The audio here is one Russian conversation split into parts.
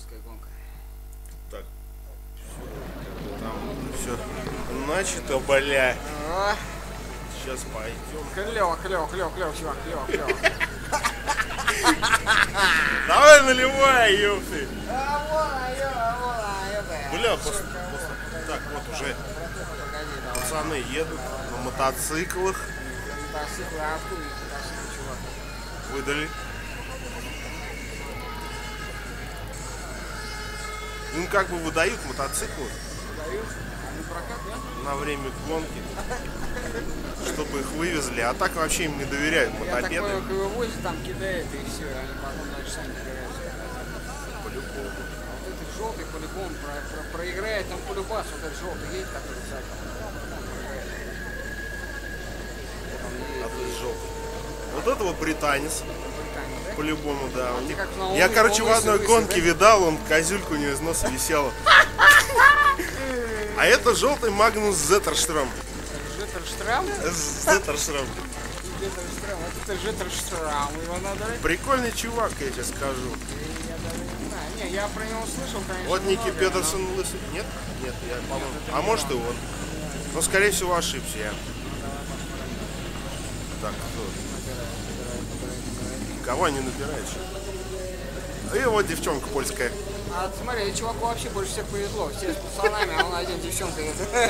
польская гонка. Так, там все начато, бля. О, Сейчас пойдем. клево, чувак, клево. Давай наливай, ёпты. Бля, Бля, так, вот уже пацаны едут на мотоциклах. Мотоциклы, а откуда их мотоциклы, чувак? Выдали. Им как бы выдают мотоциклы Дают? А не прокат, да? на время гонки, чтобы их вывезли, а так вообще им не доверяют Я так мотобеды. понял, вывозят, там кидает и все, они потом дальше сами добираются. По-любому. Вот этот желтый по-любому проиграет, там полюбас, вот этот желтый едет, который сзади. А тут желтый. Вот это вот британец. Британия, да? По-любому, да. Он как на Я, Луны- короче, в Луны одной лысый, гонке да? видал, он козюльку у него из носа висела. А это желтый Магнус Зеттерштром. Життерштрам? Зеттерштром. Життерштрам, вот это Життерштрам, его надо... Прикольный чувак, я тебе скажу. Я даже не знаю, не, я про него слышал, конечно, Вот Ники много, Петерсон лысый. Нет? Нет, я, по-моему. А может и он. Но, скорее всего, ошибся я. Так, кто? Кого они набирают? И вот девчонка польская. А смотри, чуваку вообще больше всех повезло. Все с пацанами, а он один девчонка.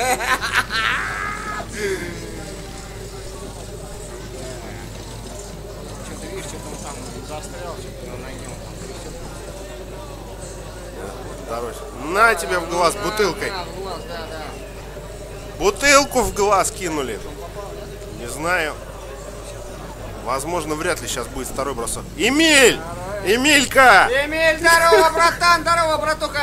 Что ты видишь, что-то он там застрял, что-то на нем там трясет. Дорожь. На тебя в глаз бутылкой. Да, в глаз, да. Бутылку в глаз кинули. Не знаю. Возможно, вряд ли сейчас будет второй бросок. Эмиль! Эмилька! Эмиль, здорово, братан, здорово, братуха!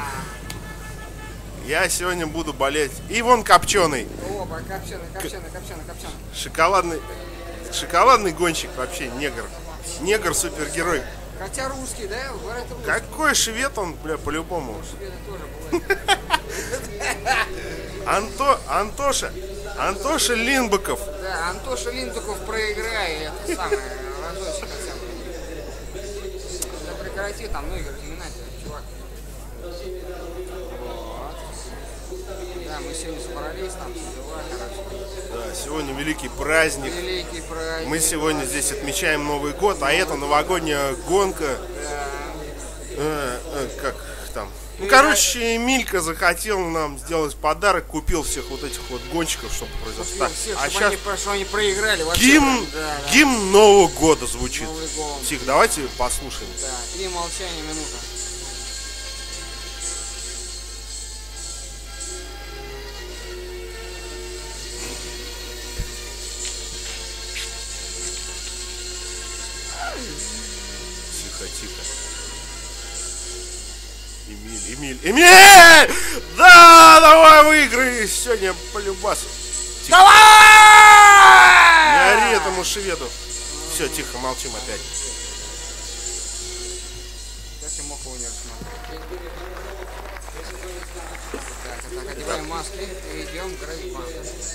Я сегодня буду болеть. И вон копченый. Опа, копченый. Шоколадный гонщик вообще, негр. Негр супергерой. Хотя русский, да? Говорят, русский. Какой швед он, бля, по-любому. Шведы тоже бывает. Антоша Линбаков. Да, Антоша Линдуков проиграй, это самое, разочек хотя бы. Да прекрати там, ну Игорь, Геннадьевич, чувак. Вот. Да, мы сегодня собрались, там все дела, короче. Да, сегодня великий праздник. Великий праздник. Мы сегодня здесь отмечаем Новый год, а это новогодняя гонка. Как там? Ну, короче, Эмилька захотел нам сделать подарок, купил всех вот этих вот гонщиков, чтобы произошло. А сейчас чтобы они проиграли вообще. гимн Нового года звучит. Новый год. Тихо, давайте послушаем. Да, 3 молчания, минута. Тихо. Эмиль! Да, давай выиграй сегодня по любасу. Давай! Не ори этому шведу. Все, тихо, молчим опять. Как я мог его не рассмотреть? Так, одеваем маски и идем к Грейпану.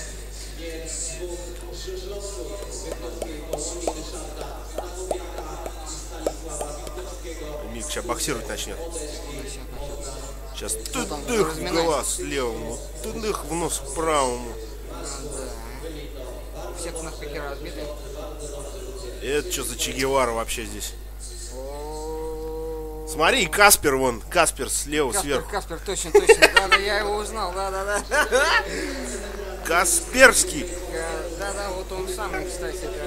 Эмиль сейчас боксировать начнет. Сейчас там тыдых в разминается. глаз левому, тыдых в нос правому. Да. Все кнопки разбиты. Это что за Че Гевара вообще здесь? О, Смотри, Каспер вон, Каспер слева, сверху. Каспер, точно. Да, я его узнал, да. Касперский. Да, вот он самый, кстати, да.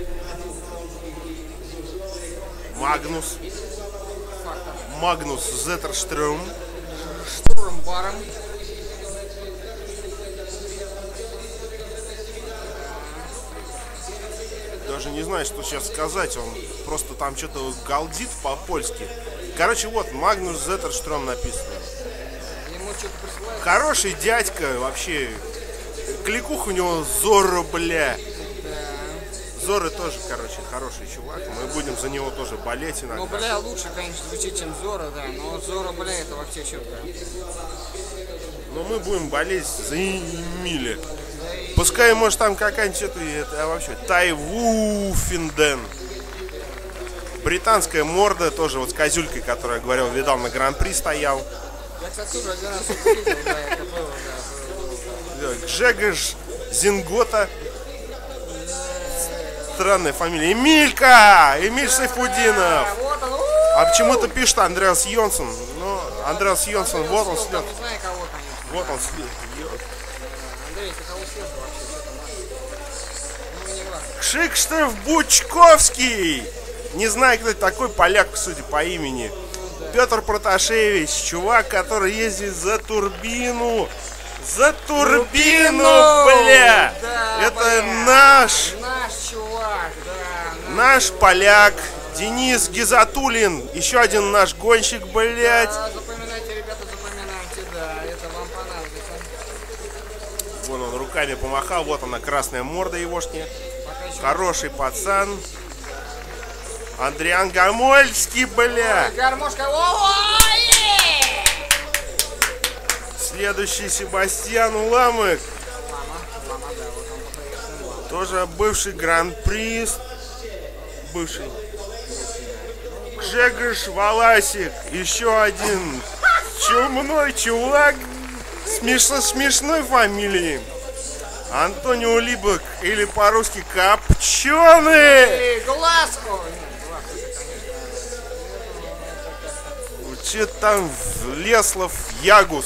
Магнус Зеттерштром. Штурмбаром. Даже не знаю, что сейчас сказать. Он просто там что-то галдит по-польски. Короче, вот, Магнус Зеттерштром написано. Ему что-то присылают. Хороший дядька, вообще. Кликух у него Зорро, бля. Зорро тоже, короче, хороший чувак. Мы будем за него тоже болеть иногда. Ну, бля, лучше, конечно, звучит, чем Зора, да. Но Зора, бля, это вообще четко. Но мы будем болеть за Эмиля. Пускай, может, там какая-нибудь это, а вообще Тайвуфинден. Британская морда, тоже вот с козюлькой, которую я говорил, видал, на гран-при стоял. Я, кстати, тоже один раз увидел, да, это было, да. Гжегош Зингота. Странная фамилия. Эмилька! Эмиль Сайфудинов. Вот он, А почему-то пишет Андреас Йонсон. Ну, Андреас Йонсон, вот он след. не знаю кого, конечно. Вот он след. Андрей, ты кого след вообще? Что там надо? Ну, не важно. Кшикштеф Бучковский. Не знаю, кто это такой, поляк, судя по имени. Петр Проташевич, чувак, который ездит за турбину. За турбину, бля! Да, Это бля. наш Наш чувак, да. Наш поляк Денис Гизатуллин. Еще один наш гонщик, блядь. Да, запоминайте, ребята, запоминайте, да. Это вам понадобится. Вон он руками помахал. Вот она, красная морда егошняя. Пока еще... Хороший пацан. Андриан Гамольский, бля. Гармошка. Ой! Следующий Себастьян Уламык. Мама, да, вот он появился. Тоже бывший гран-при. Бывший. Гжегош Валасик. Еще один чумной чувак. Смешной фамилией. Антонио Либок. Или по-русски Копченый. Эй, глаз! Ой, нет, глаз, это, конечно... Че там Леслов Ягус.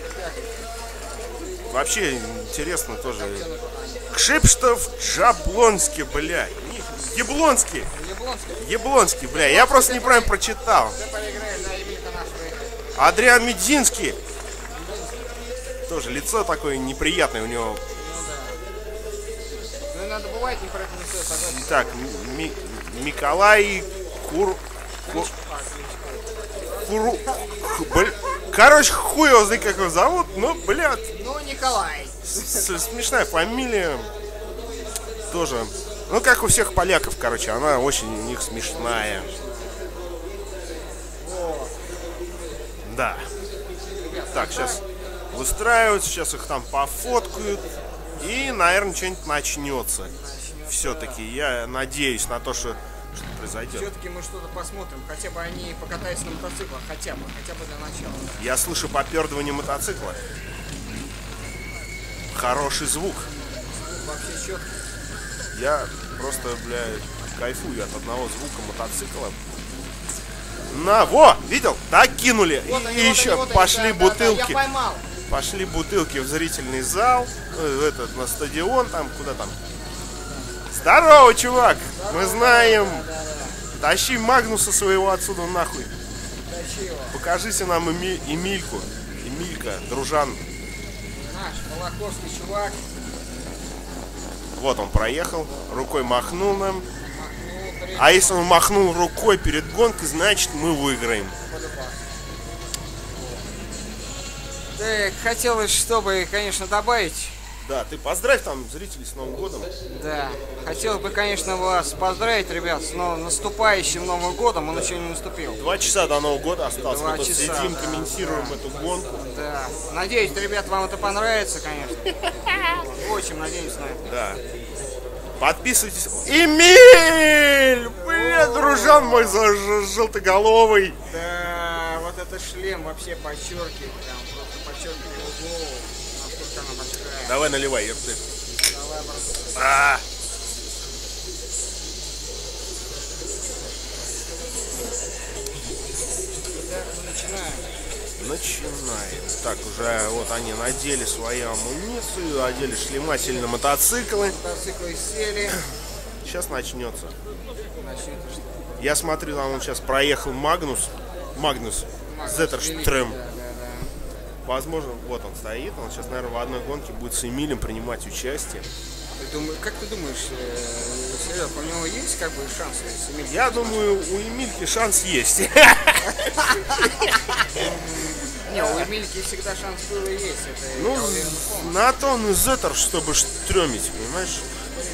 Вообще интересно тоже. Кшипштов Джаблонский, бля. Яблонский. Яблонский. Яблонский, бля. Я просто неправильно прочитал. Ты поиграешь, да, Эмилька наш выиграет. Адриан Мединский. Тоже лицо такое неприятное у него. Ну да. Ну и надо бывает, не про это не стоит, согласен. Так, Николай Короче, хуй его знает, как его зовут, но, блядь, Ну, Николай. смешная фамилия. Тоже. Ну, как у всех поляков, короче, она очень у них смешная. Да. Так, сейчас выстраиваются, сейчас их там пофоткают. И, наверное, что-нибудь начнется. Все-таки я надеюсь на то, что произойдет. Все-таки мы что-то посмотрим. Хотя бы они покатаются на мотоциклах. Хотя бы для начала. Я слышу попердывание мотоцикла. Хороший звук. Вообще четко. Я просто, блядь, кайфую от одного звука мотоцикла. На, во, видел? Так кинули. Вот И они, еще вот они, пошли да, бутылки. Да, я поймал. Пошли бутылки в зрительный зал, этот, на стадион, там, куда там. Здорово, чувак! Мы знаем. Тащи Магнуса своего отсюда нахуй. Тащи его. Покажите нам Эмильку. Эмилька, дружан. Наш Малаховский чувак. Вот он проехал, рукой махнул нам. Махнул, А если он махнул рукой перед гонкой, значит мы выиграем. Так, хотелось, чтобы, конечно, добавить. Да, ты поздравь там зрителей с Новым годом. Да, хотелось бы, конечно, вас поздравить, ребят, с наступающим Новым годом. Он еще не наступил. 2 часа до Нового года осталось. 2 Мы тут часа, сидим, да, комментируем эту гонку. Да. Надеюсь, ребят, вам это понравится, конечно. Очень надеюсь на это. Да. Подписывайтесь. Эмиль! Блин, дружан мой желтоголовый. Да, вот этот шлем вообще подчеркивает, прям просто подчеркивает его голову, насколько она большая. Давай наливай, ерты. Давай, брат. Так, мы Начинаем. Так, уже вот они надели свою амуницию, одели шлема, сели на мотоциклы. Мотоциклы сели. Сейчас начнется. Начнется что? Я смотрю, там он сейчас проехал Магнус Зеттерштрем. Да, да, да. Возможно, вот он стоит, он сейчас, наверное, в одной гонке будет с Эмилем принимать участие. Как ты думаешь, Серег, у него есть как бы шансы с Эмилькой? Я думаю, у Эмильки шанс есть. Не, у Эмильки всегда шанс был и есть. Это Ну, я уверен, помню. на то он и Зеттер, чтобы штремить, понимаешь?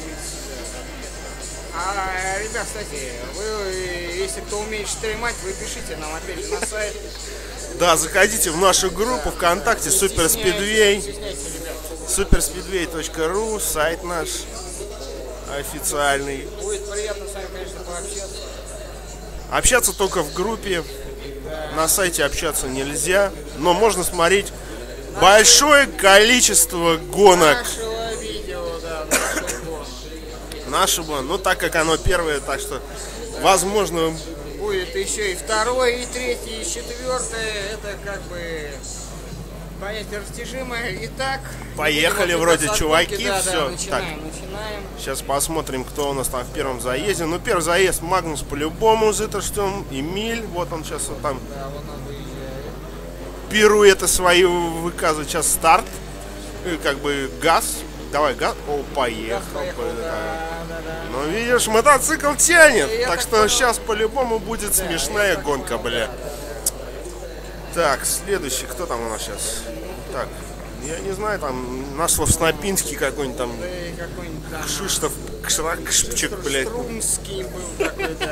А, ребят, кстати, вы, если кто умеет стримать, вы пишите нам опять же на сайт. Да, заходите в нашу группу ВКонтакте Супер Спидвей. Superspeedway.ru, сайт наш официальный. Будет приятно с вами, конечно, пообщаться. Общаться только в группе. На сайте общаться нельзя. Но можно смотреть большое количество гонок. Нашего видео, да, нашего гонок. Нашего, ну так как оно первое, так что возможно... Будет еще и второе, и третье, и четвертое. Это как бы понятие растяжимое. Итак, Поехали будем вроде, отвлекаться от чуваки, гонки. Да, всё. да, начинаем. Сейчас посмотрим, кто у нас там в первом заезде. Ну, первый заезд Магнус по-любому, Зеттерштурм, Эмиль. Вот он сейчас вот там Да, вот он выезжает. пируэты свои выказывает. Сейчас старт. И как бы газ. Давай газ. О, поехал. Поехал, да. Ну, видишь, мотоцикл тянет. Я Так так что понял. сейчас по-любому будет смешная гонка, бля. Так, следующий. Кто там у нас сейчас? Так, я не знаю, там наш Снопинский какой-нибудь там. Да и какой-нибудь там Кшиштов, Кшракшпчик, блядь. Струмский был такой, да.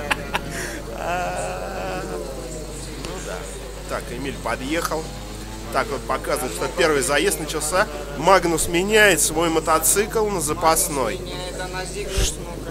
Так, Эмиль подъехал. Так вот показывает, что первый заезд начался. Магнус меняет свой мотоцикл на запасной. Меняет она Зигнус, ну-ка.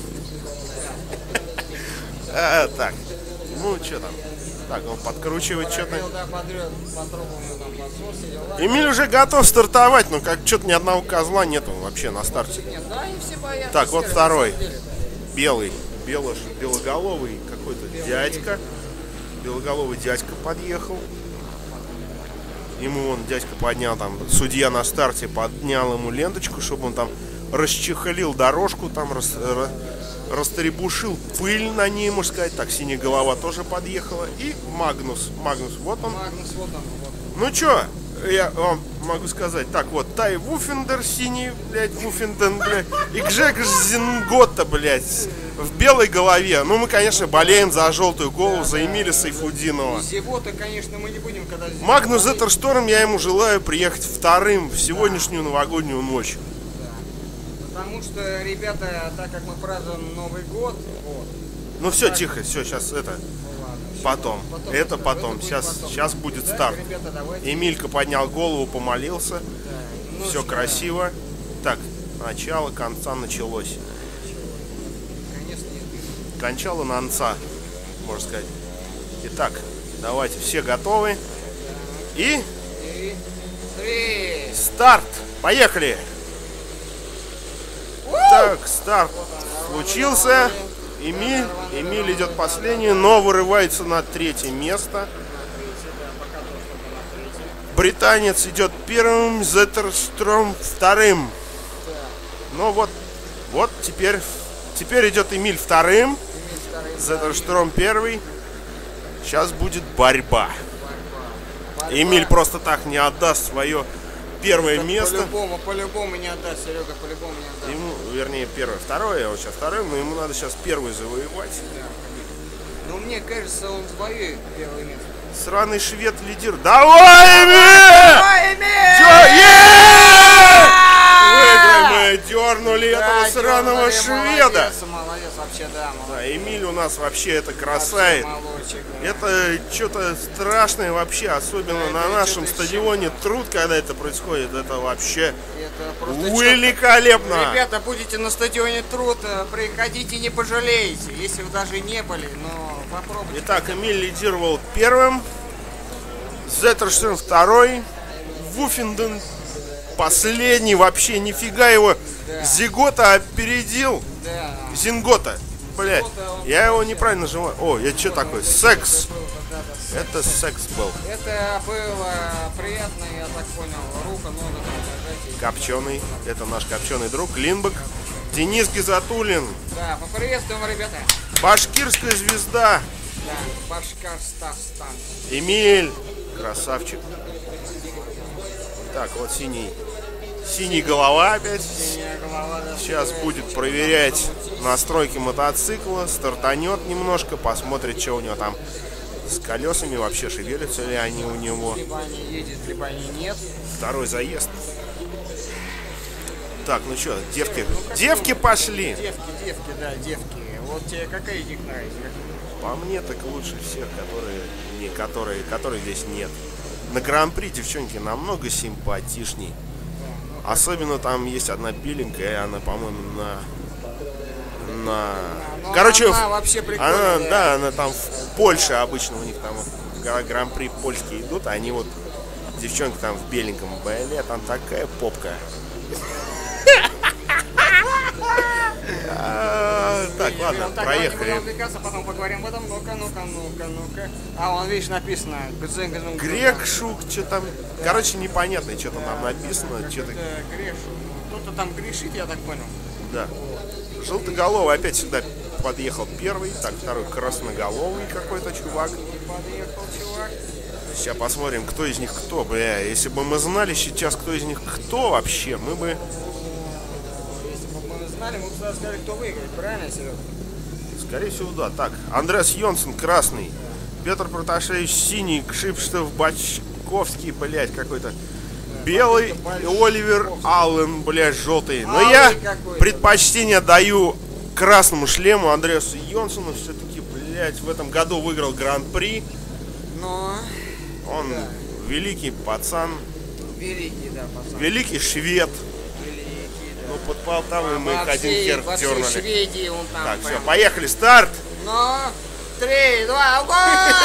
Так, ну что там? Так, он подкручивает что-то. Да, подрёт, по трубам там подсос, все дела. Эмиль уже готов стартовать, но как что-то ни одного козла нету вообще на старте. Нет, да, и все боятся. Так, вот серые, второй. на самом деле. Белый, белоголовый какой-то дядька. Белоголовый дядька подъехал. Ему он, дядька, поднял там, судья на старте поднял ему ленточку, чтобы он там расчехлил дорожку, там растребушил пыль на ней, можно сказать. Так, синяя голова тоже подъехала. И Магнус, вот он. Магнус, вот он, вот. Ну чё, я вам могу сказать. Так, вот, Тай Вуфендер синий, блядь, Вуфенден, блядь. И Гжек Зинготта, блядь, в белой голове. Ну, мы, конечно, болеем за желтую голову, за Эмиля Сайфудинова. Зевота, конечно, мы не будем, когда... Магнус Зеттершторм, я ему желаю приехать вторым в сегодняшнюю новогоднюю ночь. Потому что, ребята, так как мы празднуем Новый год, вот, Ну все, тихо, все, сейчас это, ну ладно. потом. Это будет потом, сейчас будет Так, старт. ребята, давайте. Эмилька поднял голову, помолился. Да, Все немножечко, красиво. Так, начало конца началось. Конечно, не Кончало на конца, можно сказать. Итак, давайте, все готовы. И И 3. старт! Поехали! Так, старт случился. Эмиль идет последний, но вырывается на третье место. Британец идет первым, Зеттершторм вторым. Ну вот теперь идет Эмиль вторым, Зеттершторм первый. Сейчас будет борьба. Эмиль просто так не отдаст свое первое место. По-любому не отдаст, Серега, по-любому не отдаст. Ему, вернее, первое, второе, а вот сейчас второе, но ему надо сейчас первый завоевать. Но мне кажется, он завоюет первое место. Сраный швед лидер. Давай, Эмиль! Выиграем, мы дернули этого сраного шведа. Молодец, вообще, да, молодец. Да, Эмиль у нас вообще это красавец. Молодчик, да. Это что-то страшное вообще, особенно Да, на это нашем что-то стадионе. Труд, когда это происходит, это вообще Это просто великолепно. Ребята, будете на стадионе Труд, приходите, не пожалеете, если вы даже не были, но попробуйте. Итак, Эмиль лидировал первым, Зеттершторм второй, Вуфенден последний, вообще нифига его Зигота опередил. Да. Зингота, блять, я его неправильно нажимаю. О, я что такой? Секс. Это секс был. Это было приятно, я так понял, рука, нога там зажатие. Копченый, это наш копченый друг Линбек. Денис Гизатуллин, Да, поприветствуем, ребята. башкирская звезда. Да, Башкортостан. Эмиль, красавчик. Так, вот синий голова опять. Синяя голова, да, Сейчас будет проверять настройки мотоцикла, стартанет немножко, посмотрит, что у него там с колесами, вообще шевелятся ли они у него. либо они едет, либо они нет. Второй заезд. Так, ну что, девки пошли. Девки, да, девки. Вот тебе какая из них нравится? По мне так лучше всех, которые здесь нет. На Гран-при девчонки намного симпатичней. Особенно там есть одна беленькая, она, по-моему, на Короче, она вообще прикольная. Она, да, она там в Польше обычно у них там вот, гран-при польские идут, а они вот, девчонки там в беленьком, блин, там такая попка. Так, ладно, проехали. Потом поговорим об этом. Ну-ка. А, вон, видишь, написано. Грек Шук, что там, короче, непонятно, что там написано. Что-то... Кто-то там грешит, я так понял. Да. Желтоголовый опять сюда подъехал первый. Так, второй красноголовый какой-то чувак. Подъехал чувак. Сейчас посмотрим, кто из них кто, бля. Если бы мы знали сейчас, кто из них кто вообще, мы бы... Если бы мы знали, мы бы сразу сказали, кто выиграет. Правильно, Серега? Скорее всего, да. Так, Андреас Йонсен красный. Петр Проташевич синий. Кшипштов Бачковский, блядь, какой-то. Белый. И Оливер Аллен, блядь, желтый. Но я предпочтение даю красному шлему Андреасу Йонсену. Все-таки, блядь, в этом году выиграл гран-при. Но... Он да. Великий пацан. Великий, да, пацан. Великий швед. Великий, да. Ну, под Полтавой мы их один хер дернули. Шведии он там. Так, все, поехали, старт! Ну, 3, 2, го!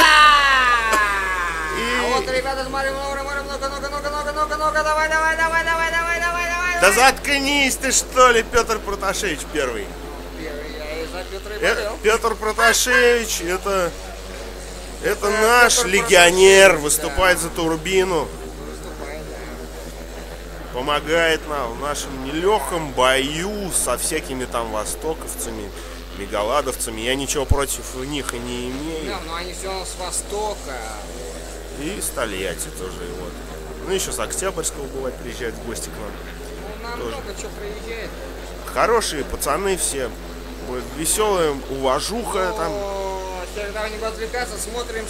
А вот, ребята, смотрим, ну-ка, давай. Да заткнись ты, что ли, Петр Проташевич первый. Первый, я и за Петра и болел. Петр Проташевич, это наш Петр легионер, Проташевич, выступает да. За турбину. Выступает, да. Помогает нам в нашем нелегком бою со всякими там востоковцами, мегаладовцами. Я ничего против них и не имею. Да, но они все равно с востока. И с Тольятти тоже. Вот. Ну, еще с Октябрьского бывает приезжают в гости к нам. Ну, нам тоже. Много чего приезжает. Хорошие пацаны все. Веселая уважуха но... там. Тогда не буду отвлекаться. Смотрим.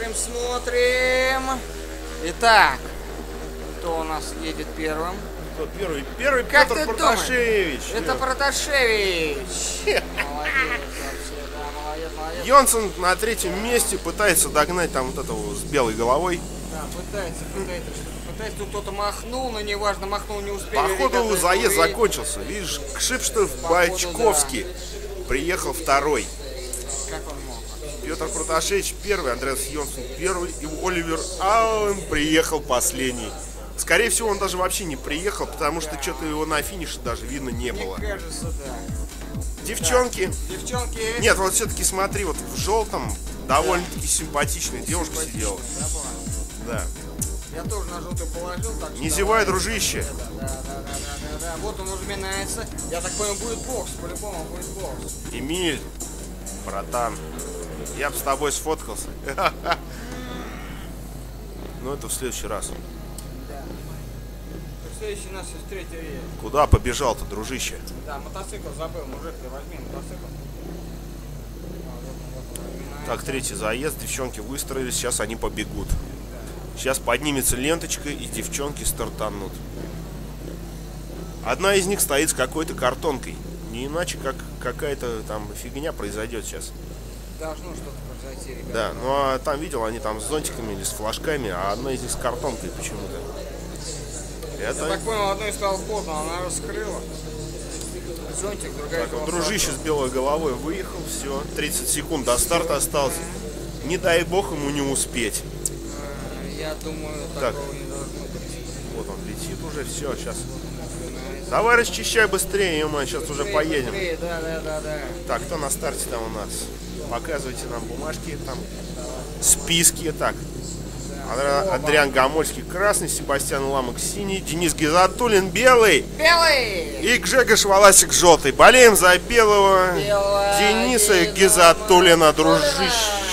Итак, кто у нас едет первым? Кто первый? Первый как Петр Проташевич. Это Проташевич. Молодец, вообще, да, молодец. Йонсен на третьем месте пытается догнать там вот этого с белой головой. Да, пытается. Тут кто-то махнул, но неважно, махнул, не успели. Походу заезд закончился. Видишь, Кшипштов Бачковский да. Приехал второй. Как он мог? Петр Проташевич первый, Андреас Йонсен первый и Оливер Аллен приехал последний. Скорее всего, он даже вообще не приехал, потому что что-то его на финише даже видно не было. Мне кажется, да. Девчонки. Да. Девчонки. Нет, вот все-таки смотри, вот в желтом довольно-таки симпатичная девушка сидела. Да. Я тоже на желтую положил. Так не зевай, дружище. Да. Вот он разминается. Я так понял, будет бокс. По-любому будет бокс. Эмиль, братан, я бы с тобой сфоткался. Но это в следующий раз. Да. В следующий нас есть третий рейс. Куда побежал-то, дружище? Да, мотоцикл забыл. Мужик, ты возьми мотоцикл. Так, третий заезд. Девчонки выстроились. Сейчас они побегут. Сейчас поднимется ленточка, и девчонки стартанут. Одна из них стоит с какой-то картонкой. Не иначе, как какая-то там фигня произойдет сейчас. Должно что-то произойти, ребята. Да, ну а там видел, они там с зонтиками или с флажками, а одна из них с картонкой почему-то. Это... Я так понял, одной стало поздно, она раскрыла. Зонтик, другая. Так, дружище с белой головой выехал, все. 30 секунд до старта осталось. Не дай бог ему не успеть. Я думаю, такого не должно быть. Вот он летит уже, все, сейчас. Давай расчищай быстрее, ё-моё, сейчас уже поедем. Быстрее, да. Так, кто на старте там у нас? Показывайте нам бумажки, там списки. Так, Адриан Гамольский красный, Себастьян Ламок синий, Денис Гизатуллин белый. И Гжегош Валасик желтый. Болеем за белого Дениса Гизатуллина, дружище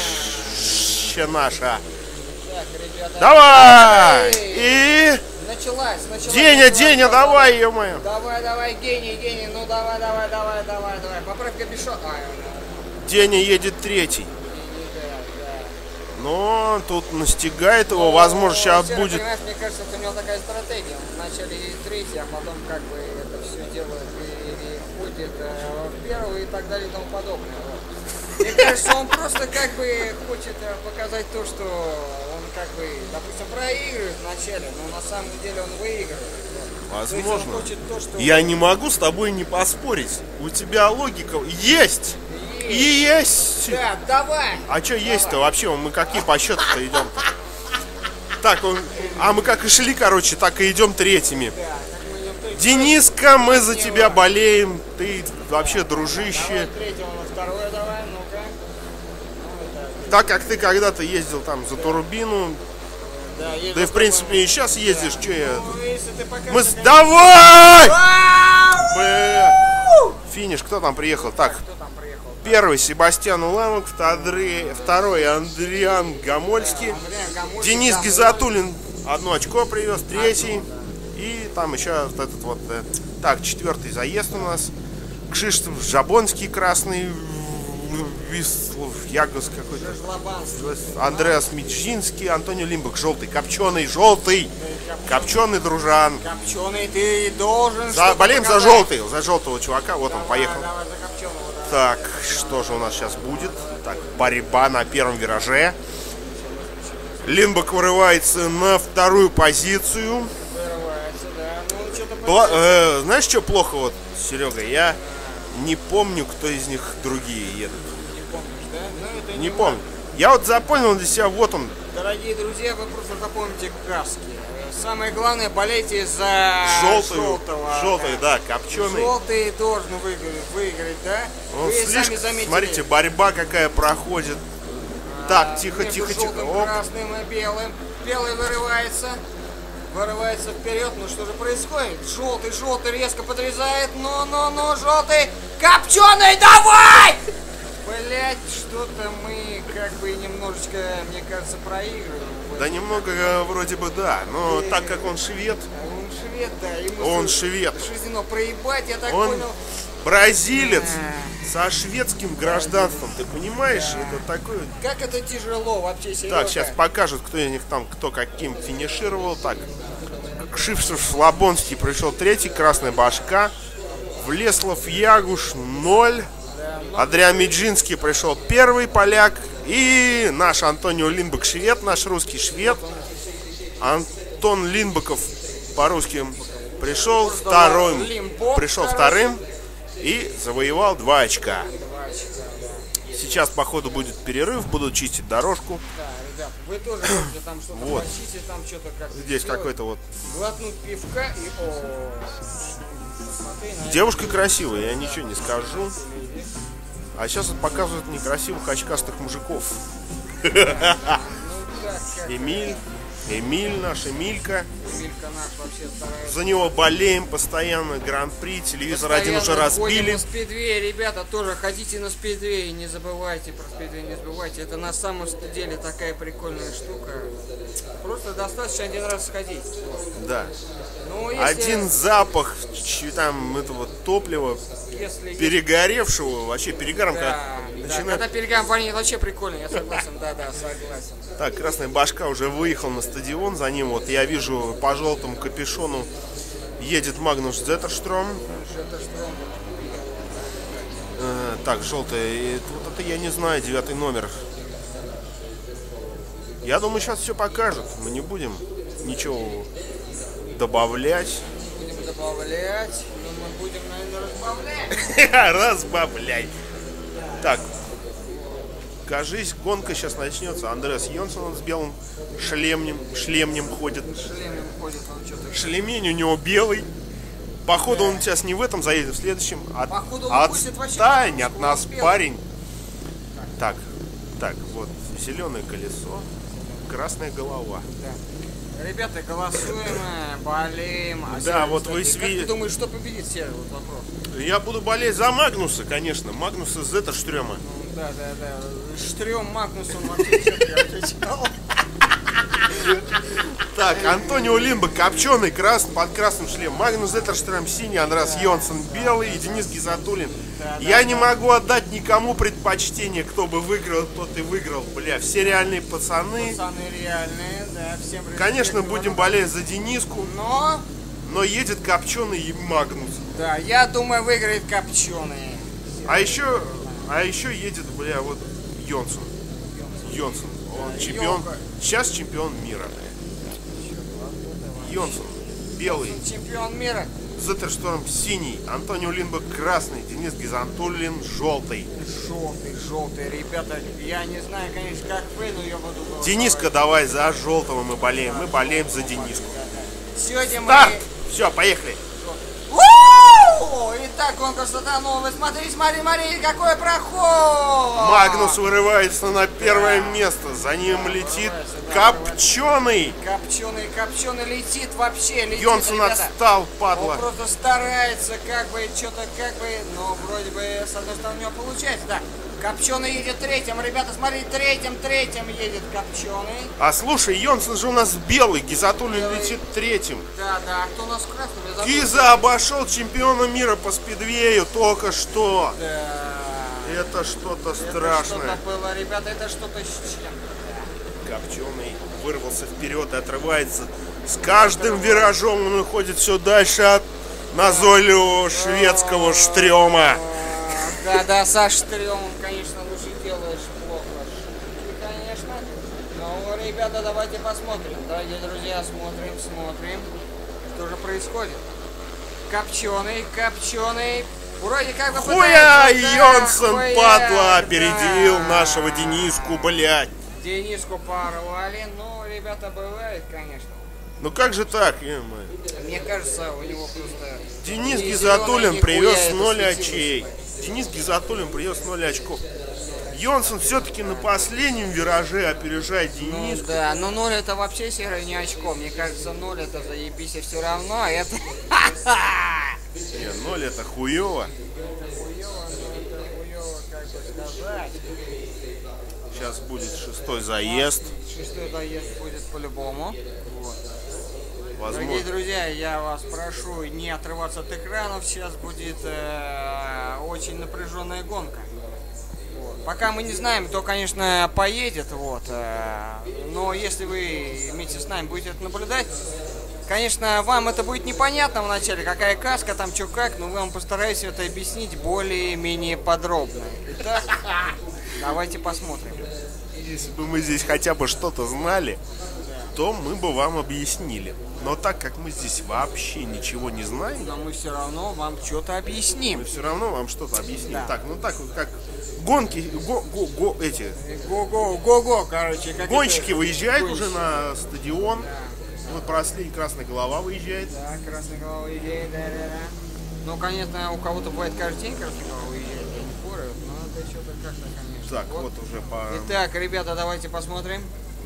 наша. Давай! И... Началась. Деня, давай, ё-моё. Давай, гений, ну давай. Поправь капюшон. Деня едет третий. Но тут настигает его, возможно, сейчас будет... Понимаешь, мне кажется, это у него такая стратегия. Он вначале едет третий, а потом как бы это все делает и ходит в первый и так далее и тому подобное. Мне кажется, он просто как бы хочет показать то, что он как бы, допустим, проигрывает вначале, но на самом деле он выигрывает. Возможно. То есть он хочет то, что... Я не могу с тобой не поспорить. У тебя логика есть. Есть! Да, давай! А что есть-то вообще? Мы какие по счету-то идем? Так, мы как и шли, короче, так и идем третьими. Дениска, мы за тебя болеем. Ты вообще дружище. Третьего на второе давай, ну-ка. Так как ты когда-то ездил там за турбину, да и в принципе и сейчас ездишь, что я... Мы давай! Бля. Финиш, кто там приехал? Так, первый Себастьян Уламок, второй Андриан Гамольский, Денис Гизатуллин 1 очко привез, третий. И там еще вот этот вот... Так, 4-й заезд у нас. Кшиштоф Жабонский, красный. Вислов Ягос какой-то. Андреас Миджинский, Антонио Лимбок, желтый. Копченый, желтый. Копченый, дружан. Копченый, ты должен... Болеем за желтого чувака. Вот он, поехал. Так, что же у нас сейчас будет? Так, борьба на первом вираже. Лимбок вырывается на 2-ю позицию. Знаешь, что плохо, вот, Серега? Я не помню, кто из них другие едут. Не помнишь, да? Ну, это не помню. Я вот запомнил для себя, вот он. Дорогие друзья, вы просто запомните каски. Самое главное, болейте за желтого. Желтый, да, копченый. Желтый должен выиграть, да? Он вы слишком, сами заметили. Смотрите, борьба какая проходит. Так, тихо. Желтым, красным и белым. Белый вырывается вперед. Ну что же происходит? Желтый резко подрезает. Но, желтый. Копченый, давай! Блять, что-то мы как бы немножечко, мне кажется, проигрываем. Да немного вроде бы да, но так как он швед. Он швед, да. Он швед. Жизненно проебать, я так он понял. Бразилец со шведским гражданством, ты понимаешь? Это такое... Как это тяжело вообще, Серега. Так, сейчас покажут, кто из них там, кто каким финишировал. Так, Кшиштоф Слабонский пришел 3-й, красная башка. Влеслов Ягуш 0. Адриан Миджинский пришел 1-й, поляк. И наш Антонио Лимбок швед, наш русский швед. Антон Линбоков по-русски пришел 2-м и завоевал 2 очка. Сейчас, походу, будет перерыв, будут чистить дорожку. Да, ребят, вы тоже можете там что-то вот. почистить, там что-то как-то здесь какой-то вот... Глотнуть пивка и... Девушка красивая, я ничего не скажу. А сейчас вот показывают некрасивых очкастых мужиков. Эмиль наш, Эмилька. Эмилька наш вообще старается. За него болеем постоянно, гран-при, телевизор один уже разбили. На спидвей, ребята, тоже ходите на спидвей, не забывайте про спидвей, не забывайте. Это на самом деле такая прикольная штука. Просто достаточно один раз сходить. Да. Ну, если... Один запах там этого топлива, перегоревшего, вообще перегаром, да, когда перегаром вонит, вообще прикольно, я согласен, да, согласен. Так, красная башка уже выехал на стадион, за ним вот я вижу по желтому капюшону едет Магнус Зеттерштром. Так, желтая, вот это я не знаю, 9-й номер. Я думаю, сейчас все покажут, мы не будем ничего добавлять. Будем добавлять, но мы будем, наверное, разбавлять. Разбавляй. Так, кажись, гонка сейчас начнется. Андреас Йонсон с белым шлемнем ходит. Он Шлемень у него белый. Походу он сейчас не в этом заедет, в следующем. Отстань от нас, парень. Так, вот, зеленое колесо, красная голова. Ребята, голосуем, болеем. Да, вот вы как ты думаешь, что победит, Серый? Вот вопрос. Я буду болеть за Магнуса, конечно. Магнуса Зеттерштрема. Да. Штрем Магнус, он вообще четко отвечал. Так, Антонио Лимбок копченый, под красным шлемом. Магнус Зеттерштрем синий, Андреас Йонсон белый и Денис Гизатуллин. Я не могу отдать никому предпочтение, кто бы выиграл, тот и выиграл. Бля, все реальные пацаны. Пацаны реальные, да, всем. Конечно, будем болеть за Дениску. Но едет копченый и Магнус. Да, я думаю, выиграет копченый. А еще едет, бля, вот Йонсон. Он чемпион. Сейчас чемпион мира. Йонсон. Белый. Чемпион мира. Зеттершторм синий, Антонио Линдберг красный, Денис Гизантуллин желтый. Желтый, ребята, я не знаю, конечно, как вы, но я буду голосовать. Дениска, давай за желтого мы болеем. Мы болеем за Дениску. Сегодня Старт! Все, поехали. Итак, гонка стартанула. Смотри, какой проход! Магнус вырывается на первое место. За ним летит Копченый. Копченый летит вообще. Йонсон отстал, падла. Он просто старается, что-то, но вроде бы, с одной стороны, у него получается, да. Копченый едет третьим, ребята, смотри, третьим едет Копченый. А слушай, Йонсон же у нас белый, Гизатуллин летит третьим. Да, а кто у нас красный? Гиза обошел чемпиона мира по спидвею только что. Да. Это что-то страшное. Это что-то было, ребята, это что-то с чем-то. Копченый вырвался вперед и отрывается. С каждым виражом он уходит все дальше от назойливого шведского Штрёма. Да, со Штрёмом, конечно, лучше делаешь плохо. Конечно. Ну, ребята, давайте посмотрим. Дорогие друзья, смотрим. Что же происходит? Копченый. Вроде как бы Хуя! пытается, Йонсон, падла, да. опередил нашего Дениску, блядь. Дениску порвали. Ну, ребята, бывает, конечно. Ну как же так, е-мое? Мне кажется, у него просто... Денис ни Гизатуллин зелёный, привез нихуя 0 это очей. Денис Гизатуллин привез 0 очков. Йонсон все-таки на последнем вираже опережает Денис. Ну да, но 0 это вообще серый не очко. Мне кажется, 0 это заебись, и все равно это... Не, 0 это хуево. Как бы сказать. Сейчас будет 6-й заезд. 6-й заезд будет по-любому. Вот. Возможно. Дорогие друзья, я вас прошу не отрываться от экранов. Сейчас будет очень напряженная гонка. Вот. Пока мы не знаем, кто, конечно, поедет. Вот. Но если вы вместе с нами будете это наблюдать, конечно, вам это будет непонятно вначале, какая каска, там что как, но мы вам постараемся это объяснить более-менее подробно. Итак, давайте посмотрим. Если бы мы здесь хотя бы что-то знали, то мы бы вам объяснили. Но так как мы здесь вообще ничего не знаем, но мы все равно вам что-то объясним. мы все равно вам что-то объясним. Да. Так, ну так вот как гонки, эти Го-го, короче. Как гонщики это... выезжают Гонщики. уже на стадион. Да. Вот прошли, красная голова выезжает. Да, красная голова уезжает, да. Ну, конечно, у кого-то бывает каждый день красная голова уезжает, я не спорю, но это что-то как-то, конечно. Так, вот уже по... Итак, ребята, давайте посмотрим.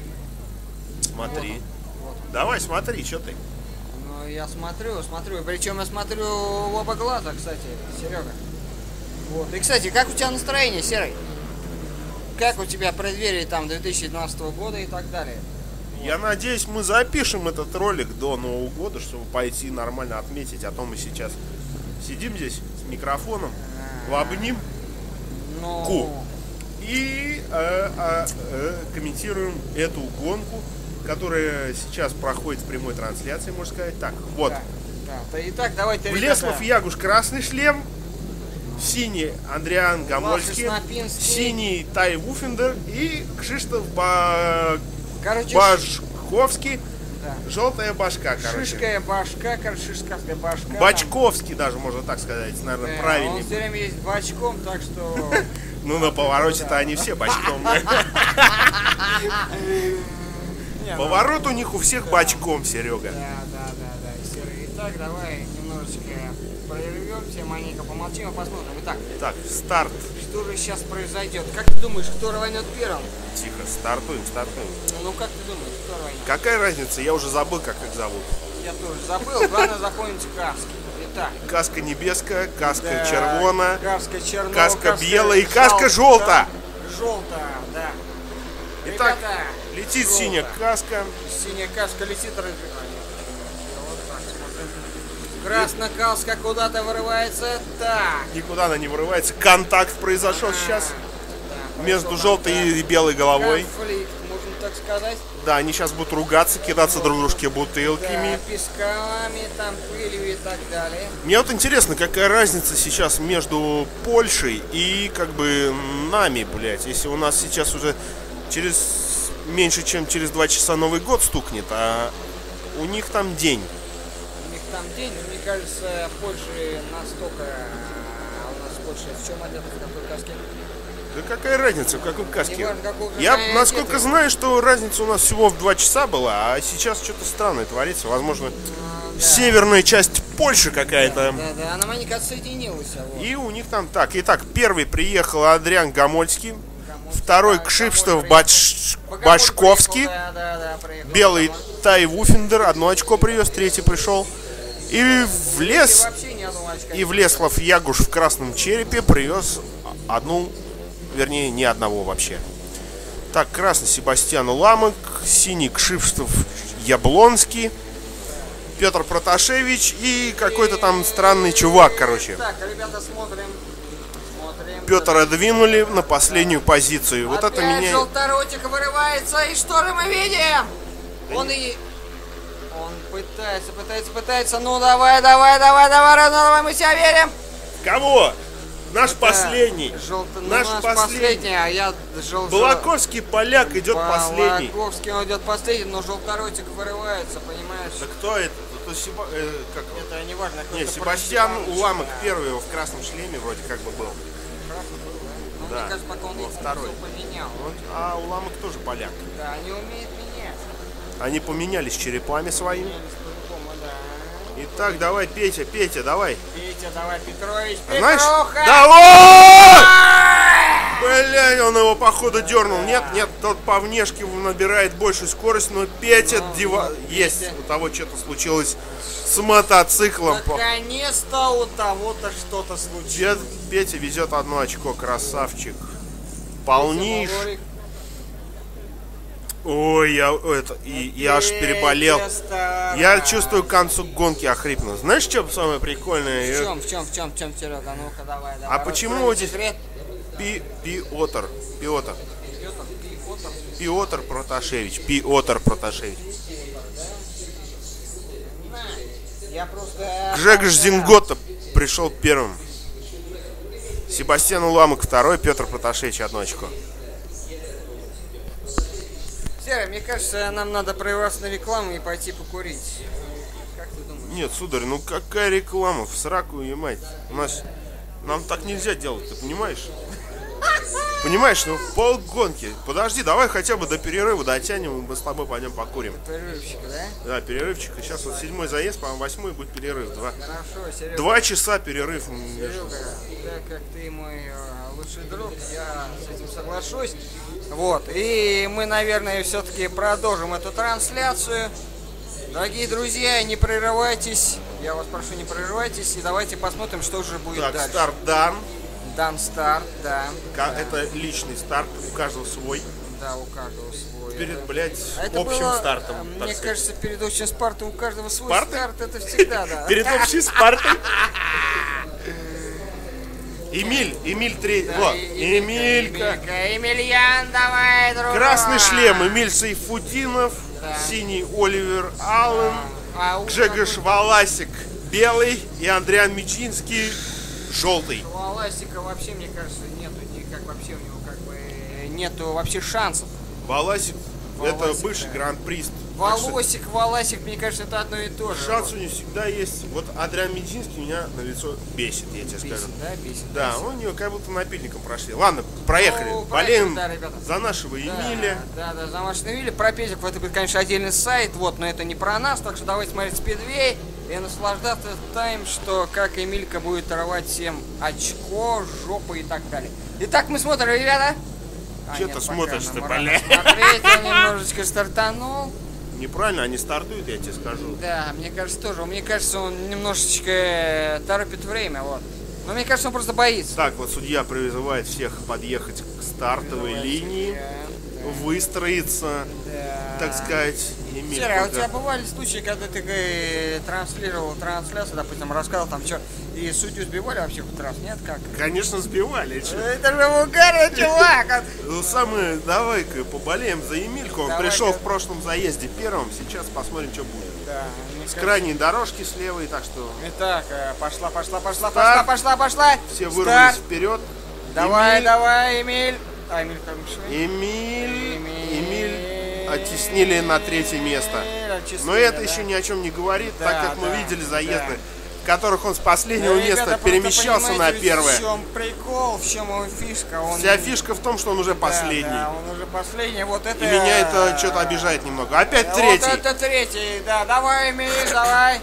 Смотри. Вот. Давай, смотри, что ты. Ну, я смотрю. Причем я смотрю в оба глаза, кстати, Серега. Вот. И, кстати, как у тебя настроение, Серый? Как у тебя преддверие там 2012 года и так далее? Я надеюсь, мы запишем этот ролик до Нового года, чтобы пойти нормально отметить. А то мы сейчас сидим здесь с микрофоном в обним Ну, и комментируем эту гонку, которая сейчас проходит в прямой трансляции, можно сказать. Так, вот. да. Итак, давайте, Влеслов Ягуш красный шлем, синий Андриан Гамольский, Снопинский. синий Тай Вуфендер и Кшиштоф короче, Башковский, да. желтая башка, короче. Шишкая башка, шишкастая башка. Бачковский даже, можно так сказать, наверное, Да, правильнее. он все время есть бачком, так что... Ну, на повороте-то они все бачком. Поворот у них у всех бачком, Серега. Да, Серый. Итак, давай немножечко прервемся, маленько помолчим и посмотрим. Итак, Так, старт. что же сейчас произойдет? Как ты думаешь, кто рванет первым? Тихо, стартуем. Ну, как ты думаешь, кто рванет? Какая разница? Я уже забыл, как их зовут. Я тоже забыл, главное запомнить каски. Итак, Каска небеская, каска да, червона, каска черного, каска белая и каска желта. Желтая, да. Итак, Ребята, летит желто. синяя каска. Синяя каска летит, разбегание. Вот так смотрим. Красная каска куда-то вырывается. Так. Никуда она не вырывается. Контакт произошел сейчас Да, между пошел желтой контакт. и белой головой. Конфликт, можно так сказать. Да, они сейчас будут ругаться, кидаться друг дружке бутылками. Да, песками, там пылью и так далее. Мне вот интересно, какая разница сейчас между Польшей и как бы нами, блядь. Если у нас сейчас уже меньше чем через 2 часа Новый год стукнет, а у них там день. У них там день, но мне кажется, Польша настолько... у нас Польша в чем одета, в какой каске? Да какая разница, в какой каске? Неважно, какого, Я, насколько знаю, что разница у нас всего в 2 часа была, а сейчас что-то странное творится. Возможно, да. северная часть Польши какая-то. Да, она маленько отсоединилась. Вот. И у них там так. Итак, первый приехал Адриан Гамольский, второй Кшиштоф Башковский, Да, белый Тай Вуфендер, 1 очко привез, третий пришел. И Влеслав Ягуш в красном черепе привез одну, вернее, не одного вообще. Так, красный Себастьян Уламок, синий Кшиштоф Яблонский, Петр Проташевич и какой-то там странный чувак, короче. Так, ребята, смотрим. Петра двинули на последнюю позицию. Вот опять это меня... желторотик вырывается, и что же мы видим? Он пытается. Ну давай, мы себя верим. Кого? Наш последний. Наш последний, а я Балаковский поляк идет последний. Балаковский он идет последний, но желторотик вырывается, понимаешь? Да кто это? Как это не важно. Не, Себастьян Уламок первый в красном шлеме вроде как бы был. Ну, да. Мне кажется, пока он второй поменял. А Уламок тоже поляк. Да, они умеют менять. Они поменялись черепами своими. Да. Итак, давай, Петя, давай. Петя, давай, Петрович, Знаешь? Петруха! Да блядь, он его походу дернул. Нет, тот по внешке набирает большую скорость, но Петя есть. У того что-то случилось с мотоциклом. Наконец-то у того-то что-то случилось. Петя везет 1 очко, красавчик. Полнейший. Ой, я аж переболел. Я чувствую, к концу гонки охрипну. Знаешь, что самое прикольное? В чем, Серега? Ну-ка, давай. А почему здесь Петр Проташевич? Я просто... Гжегош Зингота пришел первым. Себастьян Уламок второй, Петр Проташевич 1 очко. Серый, мне кажется, нам надо прорваться на рекламу и пойти покурить. Как ты думаешь? Нет, сударь, ну какая реклама? В сраку, ебать. Нам так нельзя делать, ты понимаешь? Понимаешь, ну полгонки. Подожди, давай хотя бы до перерыва дотянем, и мы с тобой пойдем покурим. Перерывчик, да? Да, перерывчик. Сейчас вот 7-й заезд, по-моему, 8-й будет перерыв. Хорошо, Серега. 2 часа перерыв. Серега, так как ты мой лучший друг, я с этим соглашусь. Вот, и мы, наверное, все-таки продолжим эту трансляцию. Дорогие друзья, не прерывайтесь. Я вас прошу, не прерывайтесь. И давайте посмотрим, что же будет так, дальше. Старт дан. Дан старт, да. Это личный старт, у каждого свой. Да, у каждого свой. Перед, блядь, это общим было, стартом. Мне кажется, перед общим стартом у каждого свой Спарты? старт. Это всегда, да. Перед общим стартом. Эмиль, третий. Да, Вот, Эмилька. Емельян, давай, друг. Красный шлем Эмиль Сайфутдинов. Да. Синий Оливер Аллен. Гжегош Гжегош Валасик белый. И Андриан Мичинский желтый. У Валасика вообще, мне кажется, нету никак вообще у него как бы нету вообще шансов. Валасик это бывший гран-прист. Валасик, мне кажется, это одно и то же. Шанс у него всегда есть. Вот Адриан Мичинский меня на лицо бесит, я тебе скажу. Бесит. Да, у него как будто напильником прошли. Ладно, проехали. Ну, Болеем да, ребята. за нашего Эмиля. Да, за нашего Эмиля. Про Петик это будет, конечно, отдельный сайт, вот, но это не про нас, так что давайте смотреть спидвей и наслаждаться тем, что как Эмилька будет рвать всем очко, жопу и так далее. Итак, мы смотрим, ребята. Че ты смотришь-то, блядь? Смотреть, он немножечко стартанул. Неправильно, они стартуют, я тебе скажу. Да, мне кажется тоже. Мне кажется, он немножечко торопит время, вот. Но мне кажется, он просто боится. Так, вот судья призывает всех подъехать к стартовой линии, выстроиться, так сказать. Серый, а у тебя бывали случаи, когда ты транслировал трансляцию, допустим, рассказал там что, и судью сбивали вообще хоть раз? Нет, как? Конечно, сбивали. Это же угарный чувак! Ну, самое, давай-ка поболеем за Эмильку. Он пришел в прошлом заезде первым, сейчас посмотрим, что будет. Да, с крайней дорожки с левой, так что... Итак, пошла. Все вырвались вперед. Давай, Эмиль. Эмиль оттеснили на 3-е место. отчисления. Но это да? еще ни о чем не говорит, Да, так как мы да, видели заезды, да. в которых он с последнего места Ребята, перемещался на понимаете, первое. В чем прикол, в чем его фишка? Вся фишка в том, что он уже последний. Да, он уже последний. Вот это... И меня это что-то обижает немного. Опять третий. Вот это третий, да. Давай, Эмиль, давай.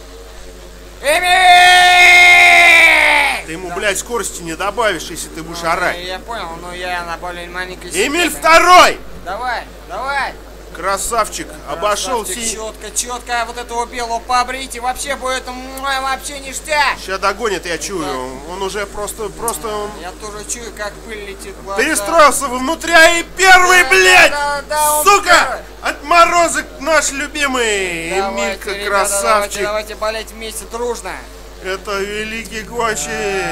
Эмиль! Ты ему, блядь, скорости не добавишь, если ты будешь орать. Я понял, но я на более маленькой Эмиль силе. второй! Давай, давай. Красавчик, обошел синий. Четко, четко, вот этого белого побрить, и вообще будет вообще ништяк. Сейчас догонит, я чую. Он уже просто... Я тоже чую, как пыль летит в глаза. Перестроился внутря и первый, Да, блядь! да, он Сука! первый. Отморозок наш любимый! Давайте, Эмилька, ребята, красавчик! Давайте болеть вместе, дружно. Это великий гонщик!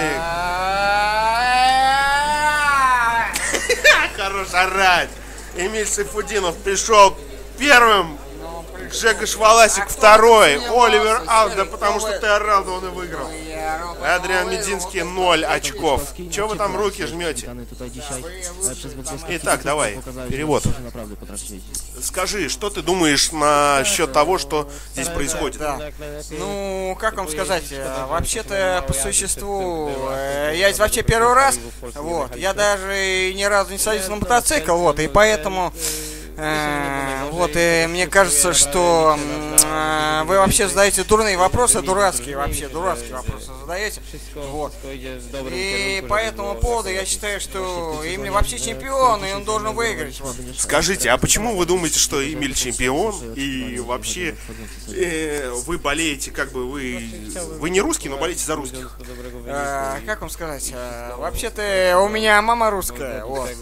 Хорош орать! Эмиль Сайфудинов пришел первым, Жека Шваласик второй, Оливер Алда, потому что ты орал, да он и выиграл. Адриан Мединский 0 очков. Чего вы там руки жмете? Итак, давай, перевод. Скажи, что ты думаешь насчет того, что здесь происходит? Да. Ну, как вам сказать, вообще-то по существу, я здесь вообще первый раз, вот, я даже ни разу не садился на мотоцикл, вот, и поэтому... Вот, и мне кажется, что вы вообще задаете дурные вопросы, дурацкие вопросы задаете. Вот. И по этому поводу я считаю, что Эмиль вообще чемпион, и он должен выиграть. Вот. Скажите, а почему вы думаете, что Эмиль чемпион, и вообще вы болеете, как бы вы не русский, но болеете за русских? Как вам сказать? Вообще-то у меня мама русская, вот.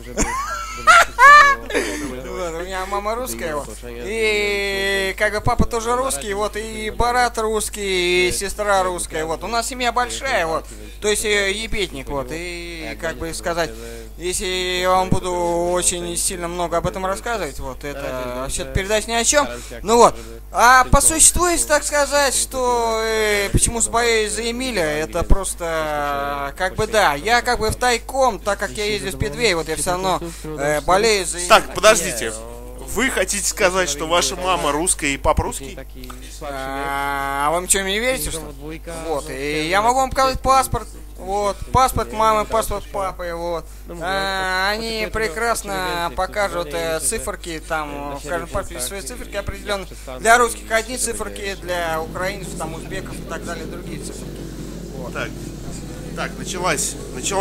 Вот, у меня мама русская, вот. И как бы папа тоже русский, вот, и брат русский, и сестра русская, вот. У нас семья большая, вот. То есть ебетник, вот. И как бы сказать, если я вам буду очень сильно много об этом рассказывать, вот, это вообще-то передать ни о чем. Ну вот. А по существу, если так сказать, что почему боюсь за Эмиля, это просто как бы да. Я как бы втайком, так как я езжу в Спидвей, вот я все равно болею за Эмиля. Так, подождите. Вы хотите сказать, что ваша мама русская и папа русский? А вы что, не верите, что? Вот, и я могу вам показать паспорт. Вот, паспорт мамы, паспорт папы, вот. Они прекрасно покажут циферки, там, в каждом паспорте свои циферки определенные. Для русских одни циферки, для украинцев, там, узбеков и так далее, другие циферки. Вот. Так, началась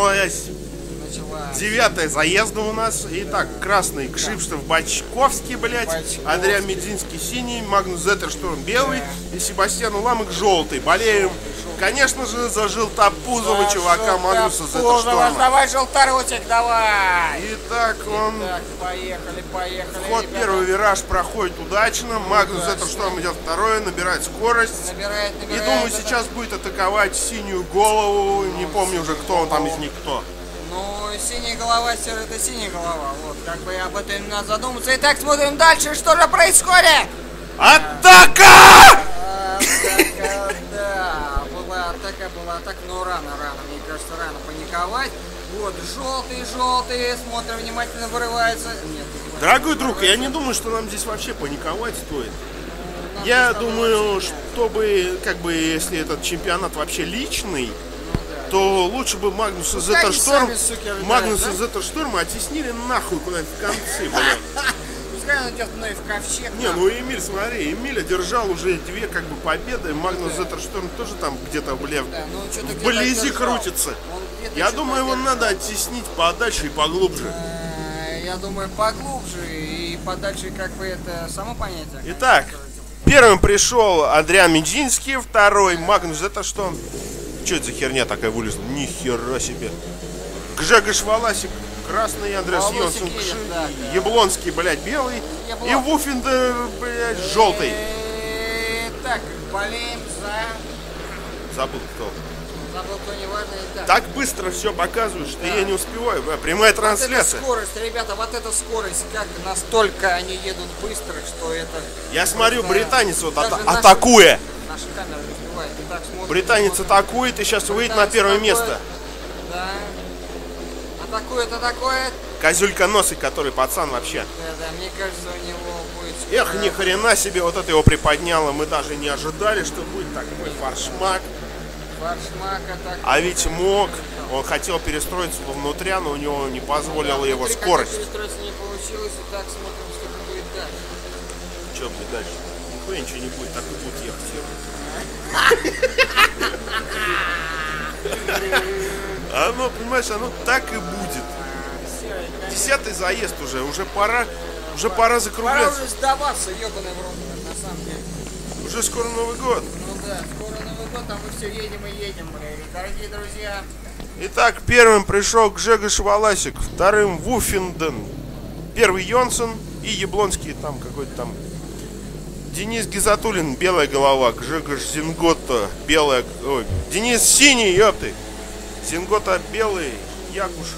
9-я заезда у нас. Итак, красный Кшипштов Бачковский, блядь, Адриан Мединский синий, Магнус Зеттершторм белый и Себастьян Уламок желтый. Болеем, конечно же, за желтопузого чувака Магнуса Зеттершторма. Давай, желторотик, давай! Итак, он... Так, поехали. Вход, ребята. первый вираж проходит удачно. Магнус Зеттершторм идет второй, набирает скорость. Набирает, И думаю, сейчас будет атаковать синюю голову. Не помню уже, кто он там из них кто. Ну, синяя голова, это синяя голова. Вот, как бы об этом надо задуматься. Итак, смотрим дальше, что же происходит. Атака! Да, была атака, но рано, мне кажется, рано паниковать. Вот, желтый, смотрим, внимательно вырывается. Нет, Дорогой друг, я не думаю, что нам здесь вообще паниковать стоит. Я думаю, чтобы, как бы, если этот чемпионат вообще личный, то лучше бы Магнуса Зеттершторма оттеснили нахуй куда-нибудь в конце, блядь. Пускай он идет мной в ковчег. Не, ну Эмиль, смотри, Эмиль одержал уже 2 как бы победы, Магнус Зеттершторм тоже там где-то, бля, вблизи крутится. Я думаю, его надо оттеснить подальше и поглубже. Я думаю, поглубже и подальше, как бы, это само понятие. Итак, первым пришел Адриан Мединский, второй Магнус Зеттершторм. Что это за херня такая вылезла? Нихера себе. Гжега Шваласик красный, Андреас Йонсон Яблонский, блядь, белый. И Вуфендер, блядь, желтый. Так, болеем за... Забыл кто. Забыл, кто, неважно. Так быстро все показывают, что я не успеваю. Прямая трансляция. Вот эта скорость, ребята, вот эта скорость, как настолько они едут быстро, что это... Я смотрю, британец вот атакуя. Наша камера не успевает. Итак, смотрим, британец атакует и сейчас выйдет на первое место. Да. Атакует. Козюлька-носый, который пацан вообще. Да, мне кажется, у него будет... Эх, ни хрена себе, вот это его приподняло. Мы даже не ожидали, что будет такой фаршмак. Фаршмака так... А ведь мог. Он хотел перестроиться во внутря, но у него не позволила его внутри скорость. как-то перестроиться не получилось, и так смотрим, что будет дальше. Что будет дальше? Нихуя ничего не будет, так и будет ехать. Оно, понимаешь, оно так и будет. 10-й заезд уже пора Пора закругляться. уже сдаваться, ебаный в рот, на самом деле. Уже скоро Новый год. Ну да, скоро Новый год, а мы все едем и едем, блядь. Дорогие друзья. Итак, первым пришел Гжегош Валасик, вторым Вуффинден, первый Йонсон и Яблонский, там какой-то там Денис Гизатуллин, белая голова, Гжегош Зинготто, белая... Ой, Денис синий, ёпты. Зинготто белый, Якуш.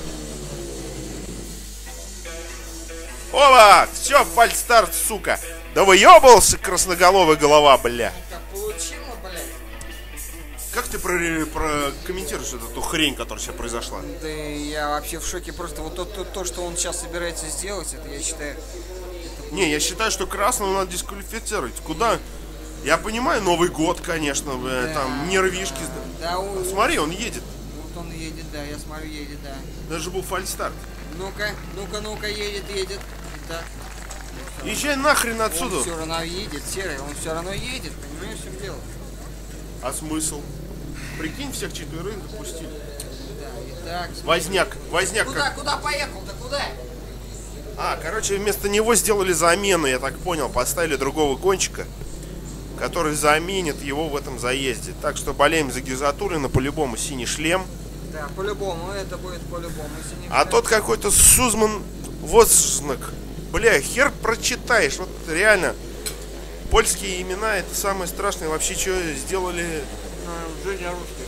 Опа! Все, фальстарт, сука. Да выебался красноголовая голова, бля. Так получило, блядь. Как ты прокомментируешь эту хрень, которая сейчас произошла? Да я вообще в шоке. Просто вот то, что он сейчас собирается сделать, это я считаю... Не, я считаю, что красного надо дисквалифицировать. Куда? Я понимаю, Новый год, конечно, Да. там нервишки. Да, Смотри, он едет. вот он едет, да, я смотрю, едет, да. Даже был фальстарт. Ну-ка, едет. Так. Езжай нахрен отсюда. Он все равно едет, Серый, он все равно едет, понимаешь, в чем дело? А смысл? Прикинь, всех четверых допустили. Да, и так. Возняк как... Куда поехал-то, куда? Короче, вместо него сделали замену, я так понял. Поставили другого гонщика, который заменит его в этом заезде. Так что болеем за Гизатуллина, по-любому синий шлем. Да, по-любому, это будет по-любому. А тот какой-то Сузман Вознак. Бля, хер прочитаешь. Вот реально. Польские имена это самое страшное. Вообще, что сделали... Женя русский.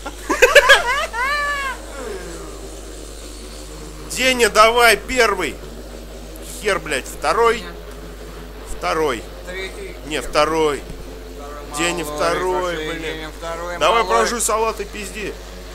Деня, давай, первый. Хер, блядь, второй. Третий. Не, второй. Деня, второй, блин. Давай прожуй салат и пизди.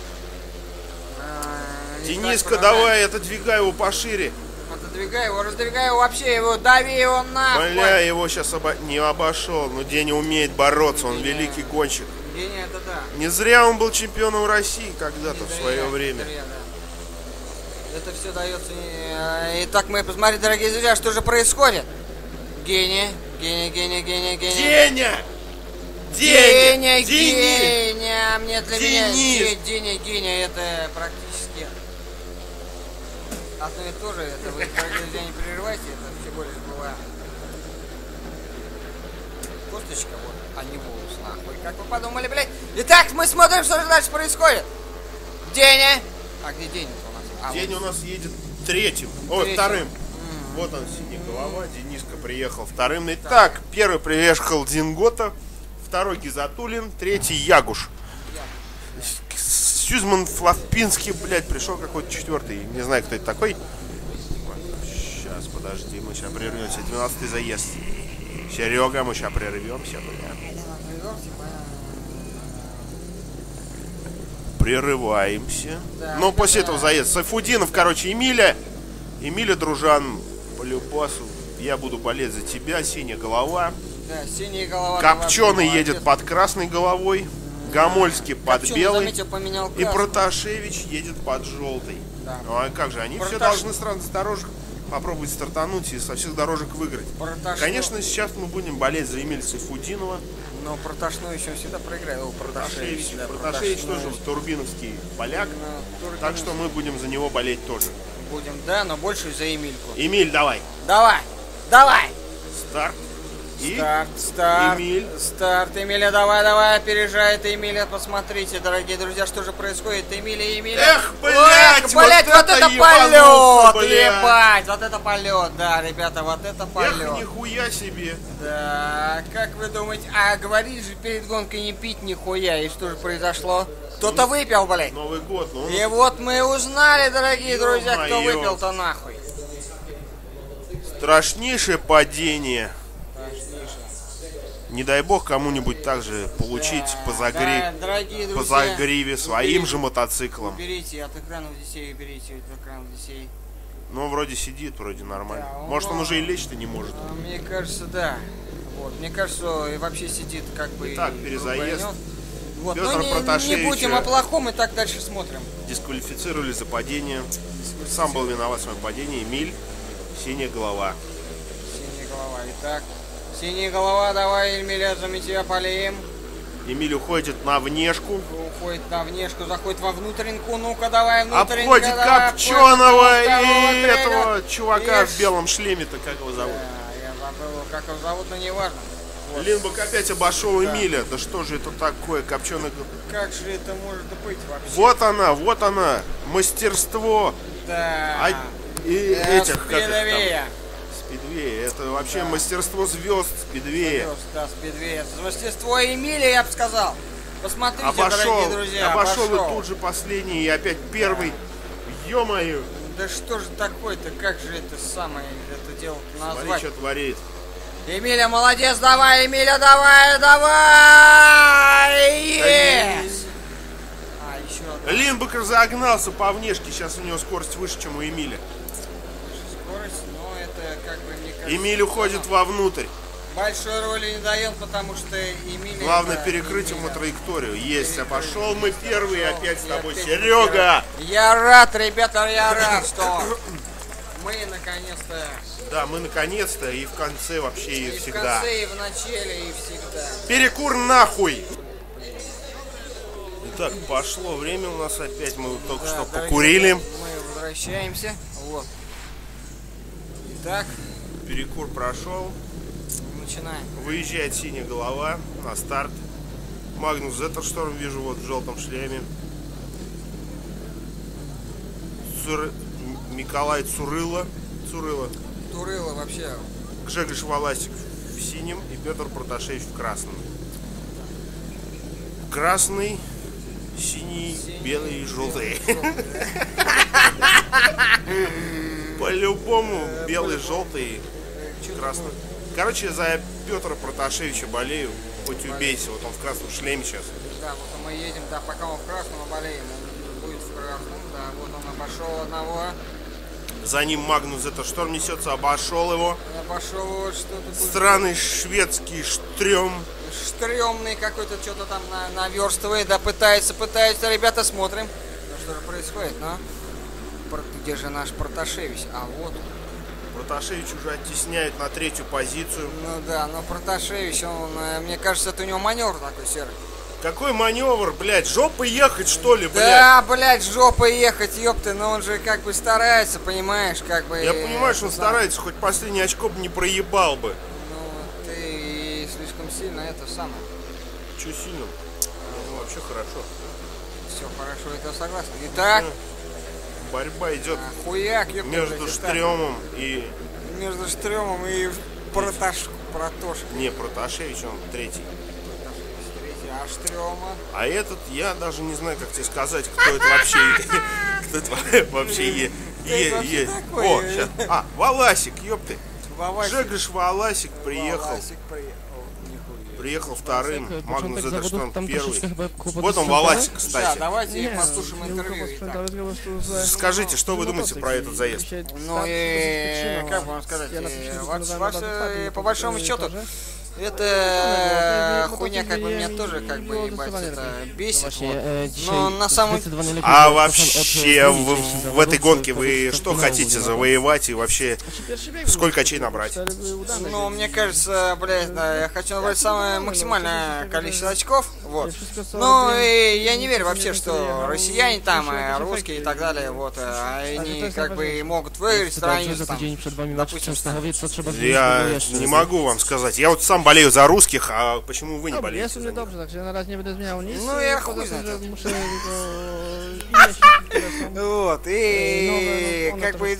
Дениска, давай, отодвигай его пошире. Отодвигай его, раздвигай его вообще, его дави его нахуй. Бля, его сейчас не обошел. Но Деня умеет бороться, он великий гонщик. Деня, это да. Не зря он был чемпионом России когда-то в свое время. Это все дается. Итак, мы посмотрите, дорогие друзья, что же происходит. Гения. Деня! Гения. Мне для меня Гения, это практически одно и то же. Это вы, дорогие друзья, не прерывайте, это всего лишь была косточка, вот, а не волос, нахуй. Как вы подумали, блядь? Итак, мы смотрим, что же дальше происходит. Деня. А где Деня-то у нас? Деня у нас едет третьим. Ой, вторым. Вот он, синяя голова. Дениска приехал вторым. Итак, первый приехал Зинготто, второй Гизатуллин, третий Ягуш. Сюзман Флавпинский, блядь, пришел какой-то четвертый. Не знаю, кто это такой. Сейчас, подожди, мы сейчас прервемся. 12-й заезд. Серега, мы сейчас прервемся, блядь. Прерываемся. Да, но после этого заезд. Сайфудинов, короче, Эмиля, дружан, по любасу. Я буду болеть за тебя, синяя голова. Да, синяя голова. Копченый едет под красной головой. Гамольский под белой. Поменял и Проташевич едет под желтой. Да. Ну а как же, они все должны с дорожек попробовать стартануть и со всех дорожек выиграть. Конечно, сейчас мы будем болеть за Эмиля Сайфудинова. Но Проташную еще всегда проиграет. Проташевич тоже турбиновский поляк. Так что мы будем за него болеть тоже. Будем, да, но больше за Эмильку. Эмиль, давай. Давай. Старт. И Старт. Эмиль. Старт. Эмиля, давай, опережает Эмиля. Посмотрите, дорогие друзья, что же происходит. Эмиля. Эх, блядь, вот это ебанулся, полет, ебать. Вот это полет, да, ребята, вот это полет. Эх, нихуя себе. Да, как вы думаете, говорили же перед гонкой не пить нихуя, и что же произошло? Кто-то выпил, блядь. Новый год, ну. И вот мы узнали, дорогие друзья, кто выпил-то нахуй. Страшнейшее падение. Не дай бог кому-нибудь также получить по загриве своим же мотоциклом. Уберите от экранов детей, Но вроде сидит, вроде нормально. Да, Может, он уже и лечь-то не может. Мне кажется, да. Вот. Мне кажется, и вообще сидит как бы... Итак, перезаезд. Вот. Петр Но не Проташевич будем о плохом, и так дальше смотрим. дисквалифицировали за падение. Сам был виноват в своем падении. Эмиль, синяя голова. Синяя голова. Итак, синяя голова, давай, Эмиля, за тебя полеем. Эмиль уходит на внешку. Уходит на внешку, заходит во внутренку. Ну-ка, давай внутренку. Обходит Копченого и этого чувака в белом шлеме-то, как его зовут? Я забыл, как его зовут, но не важно. Вот. Линбок опять обошел Эмиля. Да что же это такое, Копченый? Как же это может быть вообще? Вот она, мастерство. Да. И этих, как их Спидвея. там? Спидвея. Это вообще мастерство звезд Спидвея. Да, Спидвея. Мастерство Эмиля, я бы сказал. Посмотрите, дорогие друзья. Обошел и тут же последний, и опять первый. Ё-моё. Да что же такое-то, как же это самое, это дело назвать? Смотри, что творит. Эмиля, молодец, давай, Эмиля, давай! Yes! А, еще одна. Линбок разогнался по внешке, сейчас у него скорость выше, чем у Эмиля. Скорость, но это как бы, мне кажется... Эмиль уходит вовнутрь. Большой роли не дает, потому что Эмиль... Главное перекрыть ему траекторию. Есть, обошел мы первый, опять с тобой, Серега! Я рад, ребята, я рад, что мы наконец-то... Да, мы наконец-то и в конце вообще и И в всегда. конце, и в начале, и всегда. Перекур нахуй! Итак, пошло время у нас опять, мы только что дорогие покурили. друзья, мы возвращаемся. Вот. Итак, Перекур прошел. начинаем. Выезжает синяя голова на старт. Магнус Зеттершторм вижу вот в желтом шлеме. Николай Цурыло. Турыло вообще. Гжегош Воласик в синем и Петр Проташевич в красном. Красный, синий, белый и желтый. По-любому белый, желтый, красный. Короче, за Петра Проташевича болею. Хоть убейся, вот он в красном шлеме сейчас. Да, вот мы едем, да, пока он в красном болеем, он будет в красном, да, вот он обошел одного. За ним Магнус Зеттершторм несется, обошел его. Обошел его что-то. Странный шведский штрем. Стрёмный какой-то, что-то там наверстывает, да, пытается, ребята, смотрим. Ну, что же происходит, ну? Где же наш Проташевич? А вот он. Проташевич уже оттесняет на третью позицию. Ну да, но Проташевич, он, мне кажется, это у него маневр такой серый. Какой маневр, блядь, жопой ехать, что ли, блядь? Да, блядь, жопой ехать, ёпты, но он же как бы старается, понимаешь, как бы... Я понимаю, что он старается, хоть последнее очко бы не проебал бы. Ну, ты слишком сильно это самое. Че сильно? Ну, вообще хорошо. Все хорошо, это согласен. Итак, Борьба идет хуяк, ёпты, между блядь, Штремом и... между Штремом и Проташкой. Не, Проташевич, он третий. А Штрема? А этот, я даже не знаю, как тебе сказать, кто это вообще... Кто это вообще есть. О, сейчас. А, Воласик, ёпты. Жегош Воласик приехал. Приехал вторым, Магнус Зеттершторм первый. Вот он, Воласик, Да, кстати. давайте послушаем интервью. Итак. Скажите, что вы думаете про этот заезд? Ну и как вам сказать, по большому счету, это хуйня, как бы, меня тоже, как бы, ебать, это бесит, вот. Но на самом деле... А вообще в этой гонке вы что хотите завоевать и вообще сколько очей набрать? Ну, мне кажется, блядь, да, я хочу набрать самое максимальное количество очков, вот. Ну, и я не верю вообще, что россияне там, русские и так далее, вот, они, как бы, могут выиграть страницу, там, допустим, Я не могу вам сказать. Я вот сам болею за русских, а почему вы не болеете за них? Ну, я хуй знает. Вот, и как бы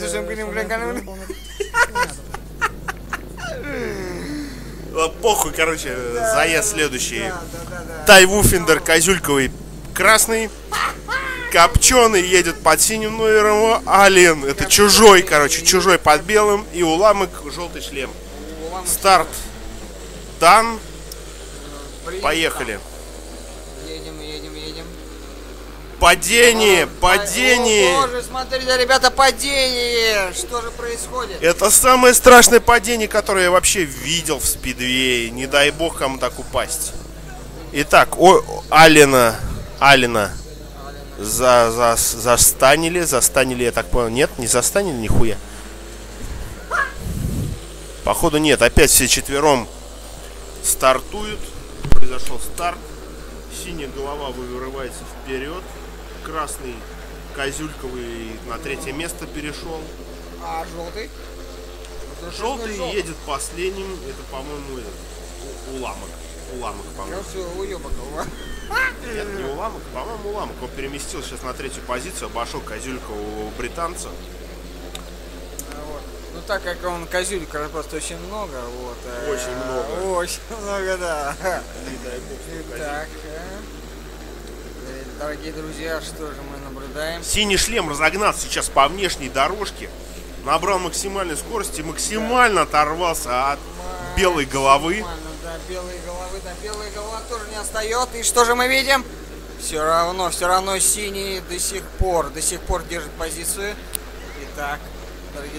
похуй, короче, заезд следующий. Тайвуфендер Козюльковый красный. Копченый едет под синим номером. Ален, это чужой, короче, чужой под белым. И уламок желтый шлем. Старт дан. Поехали. Едем. падение, О, падение. боже, смотрите, ребята, падение. Что же происходит? Это самое страшное падение, которое я вообще видел в спидвее. Не дай бог кому так упасть. Итак, Алина застанили, я так понял. Нет, не застанили нихуя. Походу нет, опять все четвером стартуют. Произошел старт. Синяя голова вырывается вперед. Красный козюльковый на третье место перешел. А желтый? Желтый едет последним. Это, по-моему, Уламок. Уламок, по-моему. Нет, не Уламок, по-моему, Уламок. Он переместил сейчас на третью позицию, обошел козюлькового британца. Вот. Ну так как он козюлька просто очень много, вот. Очень много. Очень много, да. Не дай бог, что Так, дорогие друзья, что же мы наблюдаем? Синий шлем разогнался сейчас по внешней дорожке, набрал максимальной скорости, максимально оторвался от белой головы. Да, белые головы, да, белая голова тоже не отстает. И что же мы видим? Все равно синий до сих пор держит позицию. Итак, дорогие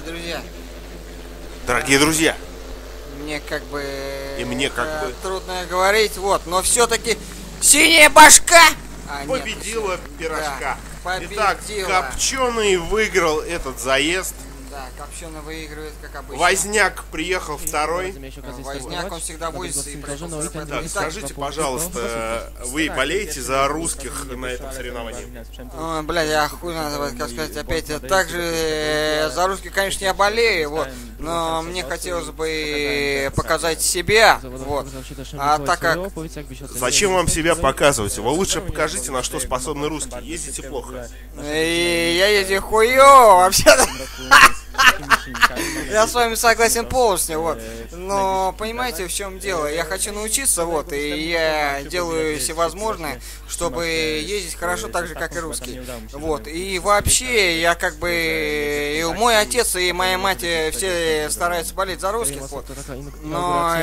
друзья, мне как бы трудно говорить, вот, но все-таки синяя башка победила пирожка. Да, Итак, Копченый выиграл этот заезд. Да, Копченый выигрывает, как обычно. Возняк приехал второй. Возняк, он всегда будет. Так, скажите, пожалуйста, вы болеете за русских на этом соревновании? Ой, блядь, я хуй надо, как сказать, опять так же за русских, конечно, я болею, вот, но мне хотелось бы показать себя, вот. А так как... Зачем вам себя показывать? Вы лучше покажите, на что способны русские. Ездите плохо. И я езжу хуёво, вообще-то. Я с вами согласен полностью, вот. Но понимаете, в чем дело? Я хочу научиться, вот, и я делаю всевозможное, чтобы ездить хорошо так же, как и русские. Вот. И вообще, я как бы... И мой отец и моя мать все стараются болеть за русских, вот. Но...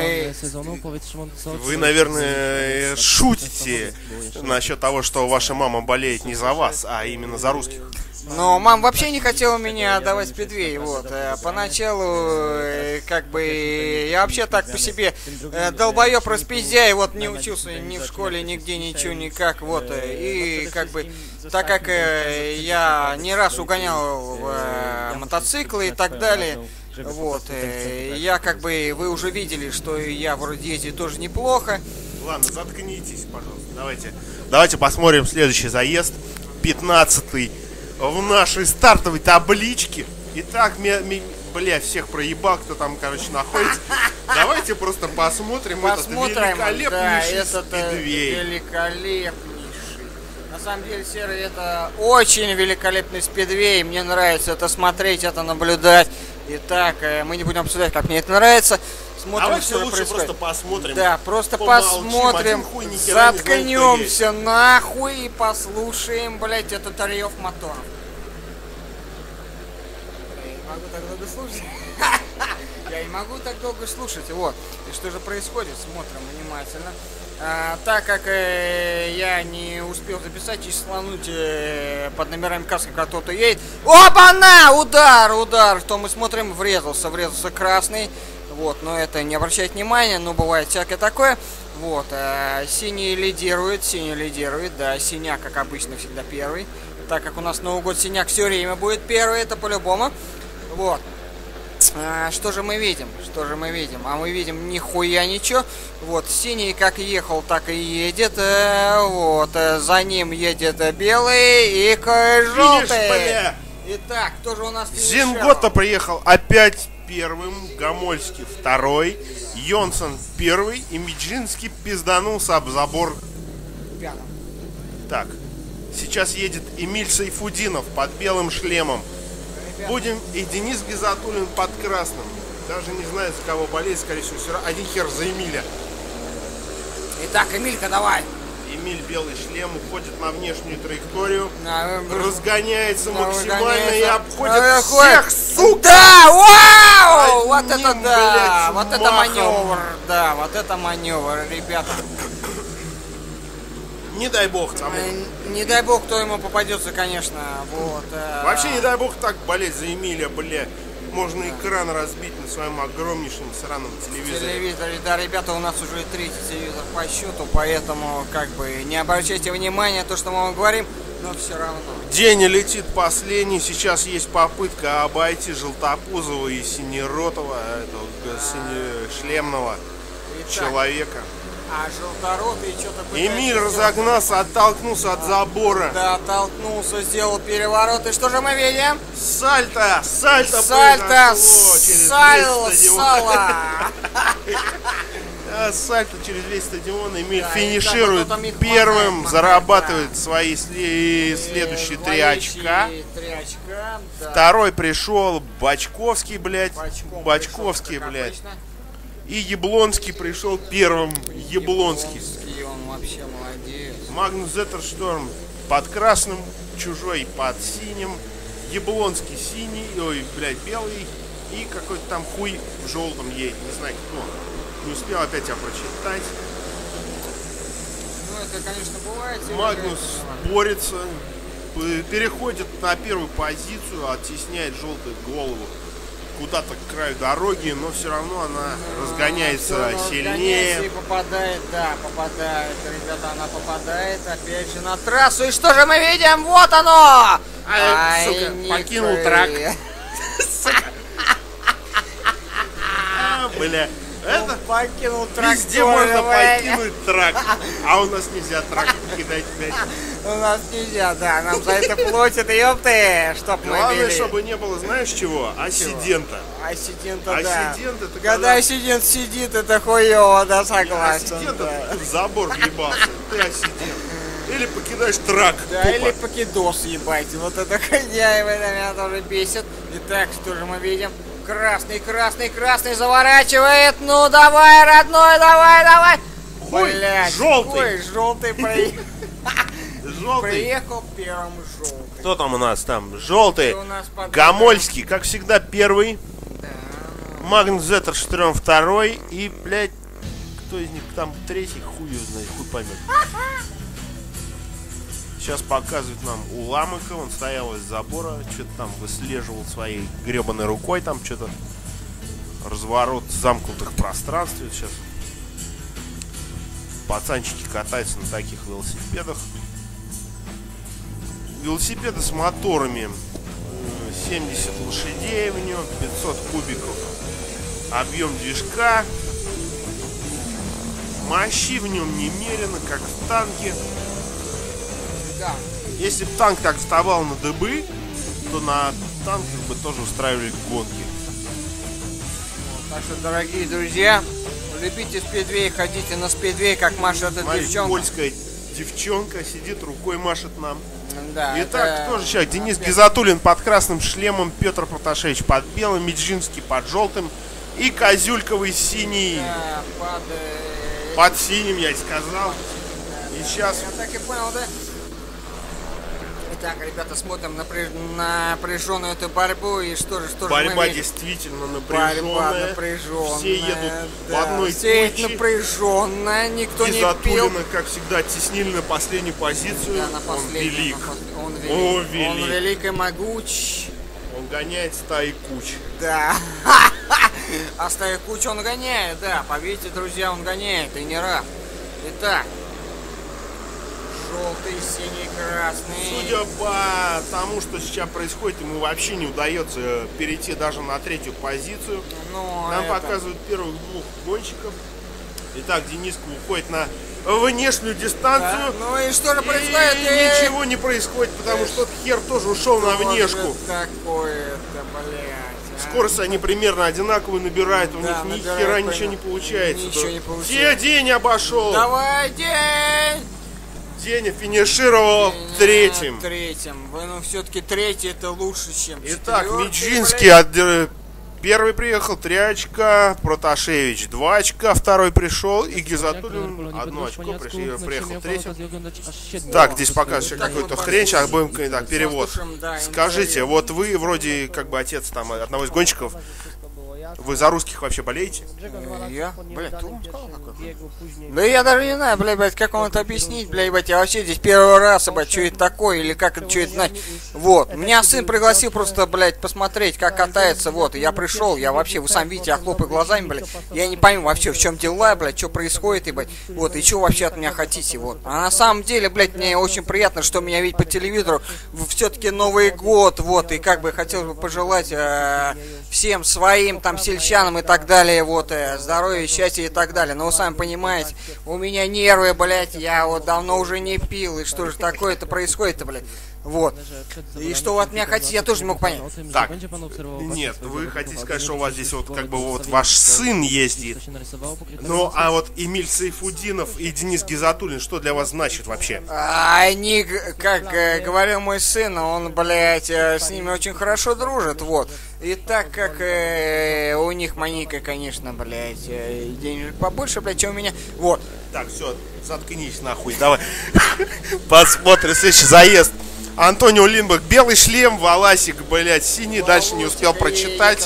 Вы, наверное, шутите насчет того, что ваша мама болеет не за вас, а именно за русских. Но мама вообще не хотела меня отдавать в спидвей, вот. Поначалу, как бы, я вообще так по себе долбоёб распиздяй, вот, не учился ни в школе, нигде, ничего, никак, вот. И, как бы, так как я не раз угонял мотоциклы и так далее, вот, я, как бы, вы уже видели, что я вроде ездил тоже неплохо. Ладно, заткнитесь, пожалуйста, давайте посмотрим следующий заезд, 15-й. В нашей стартовой табличке. Итак, бля, всех проебал, кто там, короче, находится. Давайте просто посмотрим этот великолепнейший спидвей. Великолепнейший. На самом деле, Серый, это очень великолепный спидвей. Мне нравится это смотреть, это наблюдать. Итак, мы не будем обсуждать, как мне это нравится. Смотрим, давайте лучше просто посмотрим. Да, просто посмотрим, заткнемся нахуй и послушаем, блять, этот рев моторов. Я не могу так долго слушать. Вот. И что же происходит? Смотрим внимательно. Так как я не успел записать и слонуть под номерами каски, как кто-то едет. Опа-на! Удар! Что мы смотрим? Врезался красный. Вот, но это не обращает внимания, но бывает всякое такое. Вот, синий лидирует, да, синяк, как обычно, всегда первый. Так как у нас Новый год, синяк все время будет первый, это по-любому. Вот. Что же мы видим? А мы видим нихуя ничего. Вот, синий как ехал, так и едет. Вот, за ним едет белый и желтый. Итак, кто же у нас финишировал? Зинготто приехал опять первым, Гомольский второй, Йонсон первый и Миджинский пизданулся об забор пятым. Так, сейчас едет Эмиль Сайфудинов под белым шлемом. Будем и Денис Гизатуллин под красным. Даже не знаю, за кого болеть, скорее всего, все равно один хер за Эмиля. Итак, Эмилька, давай. Эмиль белый шлем уходит на внешнюю траекторию, разгоняется максимально и обходит всех, сука! Да, вау! Вот это да! Блядь, вот это маневр, да, вот это маневр, ребята. Не дай бог там. Не дай бог, кто ему попадется, конечно. Вот, Вообще, не дай бог так болеть за Эмиля, бля. Можно экран разбить на своем огромнейшем сраном телевизоре. Да, ребята, у нас уже третий телевизор по счету, поэтому как бы не обращайте внимания на то, что мы вам говорим, но все равно. День летит последний, сейчас есть попытка обойти Желтопузова и Синеротова, этого синешлемного человека. А желторотый что-то пытается... Эмиль разогнался, оттолкнулся от забора. Да, оттолкнулся, сделал переворот. И что же мы видим? Сальто сало. Сальто через весь стадион. Эмиль финиширует первым, зарабатывает свои следующие 3 очка. Второй пришел Бочковский, блядь. Бочковский, блядь. И Яблонский пришел первым. Яблонский. Он вообще молодец. Магнус Зеттершторм под красным, чужой под синим. Яблонский синий, ой, блядь, белый. И какой-то там хуй в желтом едет. Не знаю кто. Не успел опять я прочитать. Ну это, конечно, бывает. Магнус борется. Переходит на первую позицию, оттесняет желтую голову куда-то к краю дороги, но все равно она разгоняется сильнее. И попадает, ребята, она попадает опять же на трассу. И что же мы видим? Вот оно! Сука, покинул трак. Бля, это покинул трак. Везде можно покинуть трак, а у нас нельзя трак покидать, блядь. У нас нельзя, да, нам за это платят, ёпты, чтоб мы Главное, били. чтобы не было, знаешь чего? Ассидента. Ассидента, да. Ассидент это когда ассидент сидит, это хуёво, да, согласен. Ассидент да. это ты в забор въебался, ты ассидент. Или покидаешь трак. Да, тупо. или покидос, ебать. Вот это хуйня, и это меня тоже бесит. Итак, что же мы видим? Красный заворачивает. Ну давай, родной, давай. Хуй, блядь, желтый. Желтый проехал. Желтый. Приехал первым желтый. Кто там у нас там? Желтый. Под... Гамольский, как всегда, первый. Да. Магнус Зеттершторм второй. И, блядь, кто из них там третий? Хуй его знает, хуй поймет. Сейчас показывает нам Уламыка. Он стоял из забора, что-то там выслеживал своей гребаной рукой. Там что-то разворот замкнутых пространств. Сейчас пацанчики катаются на таких велосипедах. Велосипеды с моторами. 70 лошадей в нем, 500 кубиков. Объем движка. Мощи в нем немерено, как в танке. Да. Если бы танк так вставал на дыбы, то на танках бы тоже устраивали гонки. Так что, дорогие друзья, любите спидвей, ходите на спидвей, как машет эта девчонка. Польская девчонка сидит, рукой машет нам. Да, Итак, тоже человек. Денис Гизатуллин под красным шлемом, Петр Проташевич под белым, Меджинский под желтым и Козюльковый синий. Да, под синим, я и сказал. И сейчас... Я так и понял, да? Итак, ребята, смотрим на напряженную эту борьбу. И что же борьба действительно напряженная. Борьба напряженная. Все едут да, в одной все куче. Напряженно, никто не пил. Гизатуллина, как всегда, оттеснили на последнюю позицию. Да, на он велик. Он велик. Он велик и могуч. Он гоняет стаи куч. Да. А стаи куч он гоняет, да. Поверьте, друзья, он гоняет, и не раз. Итак. Желтый, синий, красный. Судя по тому, что сейчас происходит, ему вообще не удается перейти даже на третью позицию. Нам показывают первых двух гонщиков. Итак, Дениска уходит на внешнюю дистанцию. Да. Ну и что же происходит? И ничего не происходит, потому что тот хер тоже ушел на внешку. Такое-то, блядь. Скорость они примерно одинаковую набирают, у них ни хера ничего не получается. Ничего не получается. Все, День обошел. Давай, День! Деня финишировал третьим. Ну, все-таки третий это лучше, чем Итак, четвертый, Меджинский первый приехал, 3 очка, Проташевич 2 очка, второй пришел, и Гизатуллин 1 очко, приехал третьим. Так, здесь показывает какую-то хрень, сейчас будем, так, перевод. Скажите, вот вы вроде как бы отец там одного из гонщиков, Вы за русских вообще болеете? Я? Блядь, кто вам сказал такое? Да я даже не знаю, блядь, как вам это объяснить, блядь, я вообще здесь первый раз, блядь, что это такое, или как это, что это, знать. Вот, меня сын пригласил просто, блядь, посмотреть, как катается, вот, и я пришел, я вообще, вы сами видите, я хлопаю глазами, блядь, я не пойму вообще, в чем дела, блядь, что происходит, и, блядь, вот, и что вообще от меня хотите, вот. А на самом деле, блядь, мне очень приятно, что меня видеть по телевизору, все-таки Новый год, вот, и как бы хотел бы пожелать всем своим, там, сельчанам и так далее, вот, здоровья, счастья и так далее. Но вы сами понимаете, у меня нервы, блядь, я вот давно уже не пил, и что же такое-то происходит-то, блядь. Вот. И что вы от меня хотите, я тоже не мог понять. Так, нет, вы хотите сказать, что у вас здесь вот как бы вот ваш сын ездит. Ну, а вот Эмиль Сайфудинов и Денис Гизатуллин, что для вас значит вообще? Они, как говорил мой сын, он, блядь, с ними очень хорошо дружит, вот. И так как у них маника, конечно, блядь, денежек побольше, блядь, чем у меня, вот. Так, все, заткнись нахуй, давай. Посмотрим следующий заезд. Антонио Линдберг, белый шлем, Валасик, блядь, синий, дальше не успел прочитать.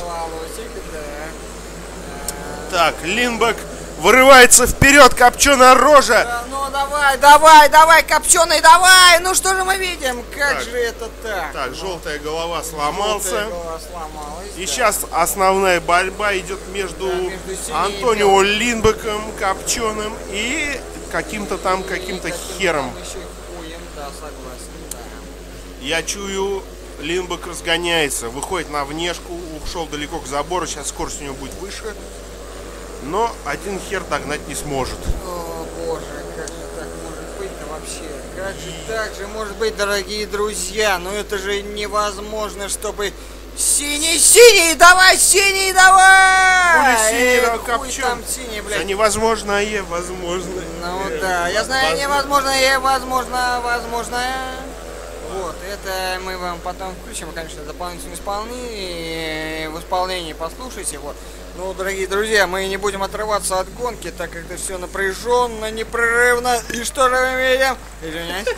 Так, Линдберг вырывается вперед, копченая рожа. Да, ну давай, копченый, давай, ну что же мы видим, как же это так? Так, желтая голова сломался. Желтая голова сломалась, И да. сейчас основная борьба идет между Антонио Линдбергом, копченым, и каким-то хером. Да, согласен, да. Я чую, Линдберг разгоняется, выходит на внешку, ушел далеко к забору, сейчас скорость у него будет выше. Но один хер догнать не сможет. О, боже, как же так может быть-то вообще? Как же так же может быть, дорогие друзья? Ну это же невозможно, чтобы... Синий, давай, синий, давай! Хули синий, да, хуй копчен. там синий, блядь. Да невозможное, возможно. Ну да, я знаю, невозможное, возможно. Вот, это мы вам потом включим, конечно, дополнительное исполнение, в исполнении послушайте, вот. Ну, дорогие друзья, мы не будем отрываться от гонки, так как это все напряженно, непрерывно. И что же мы видим? Извиняюсь.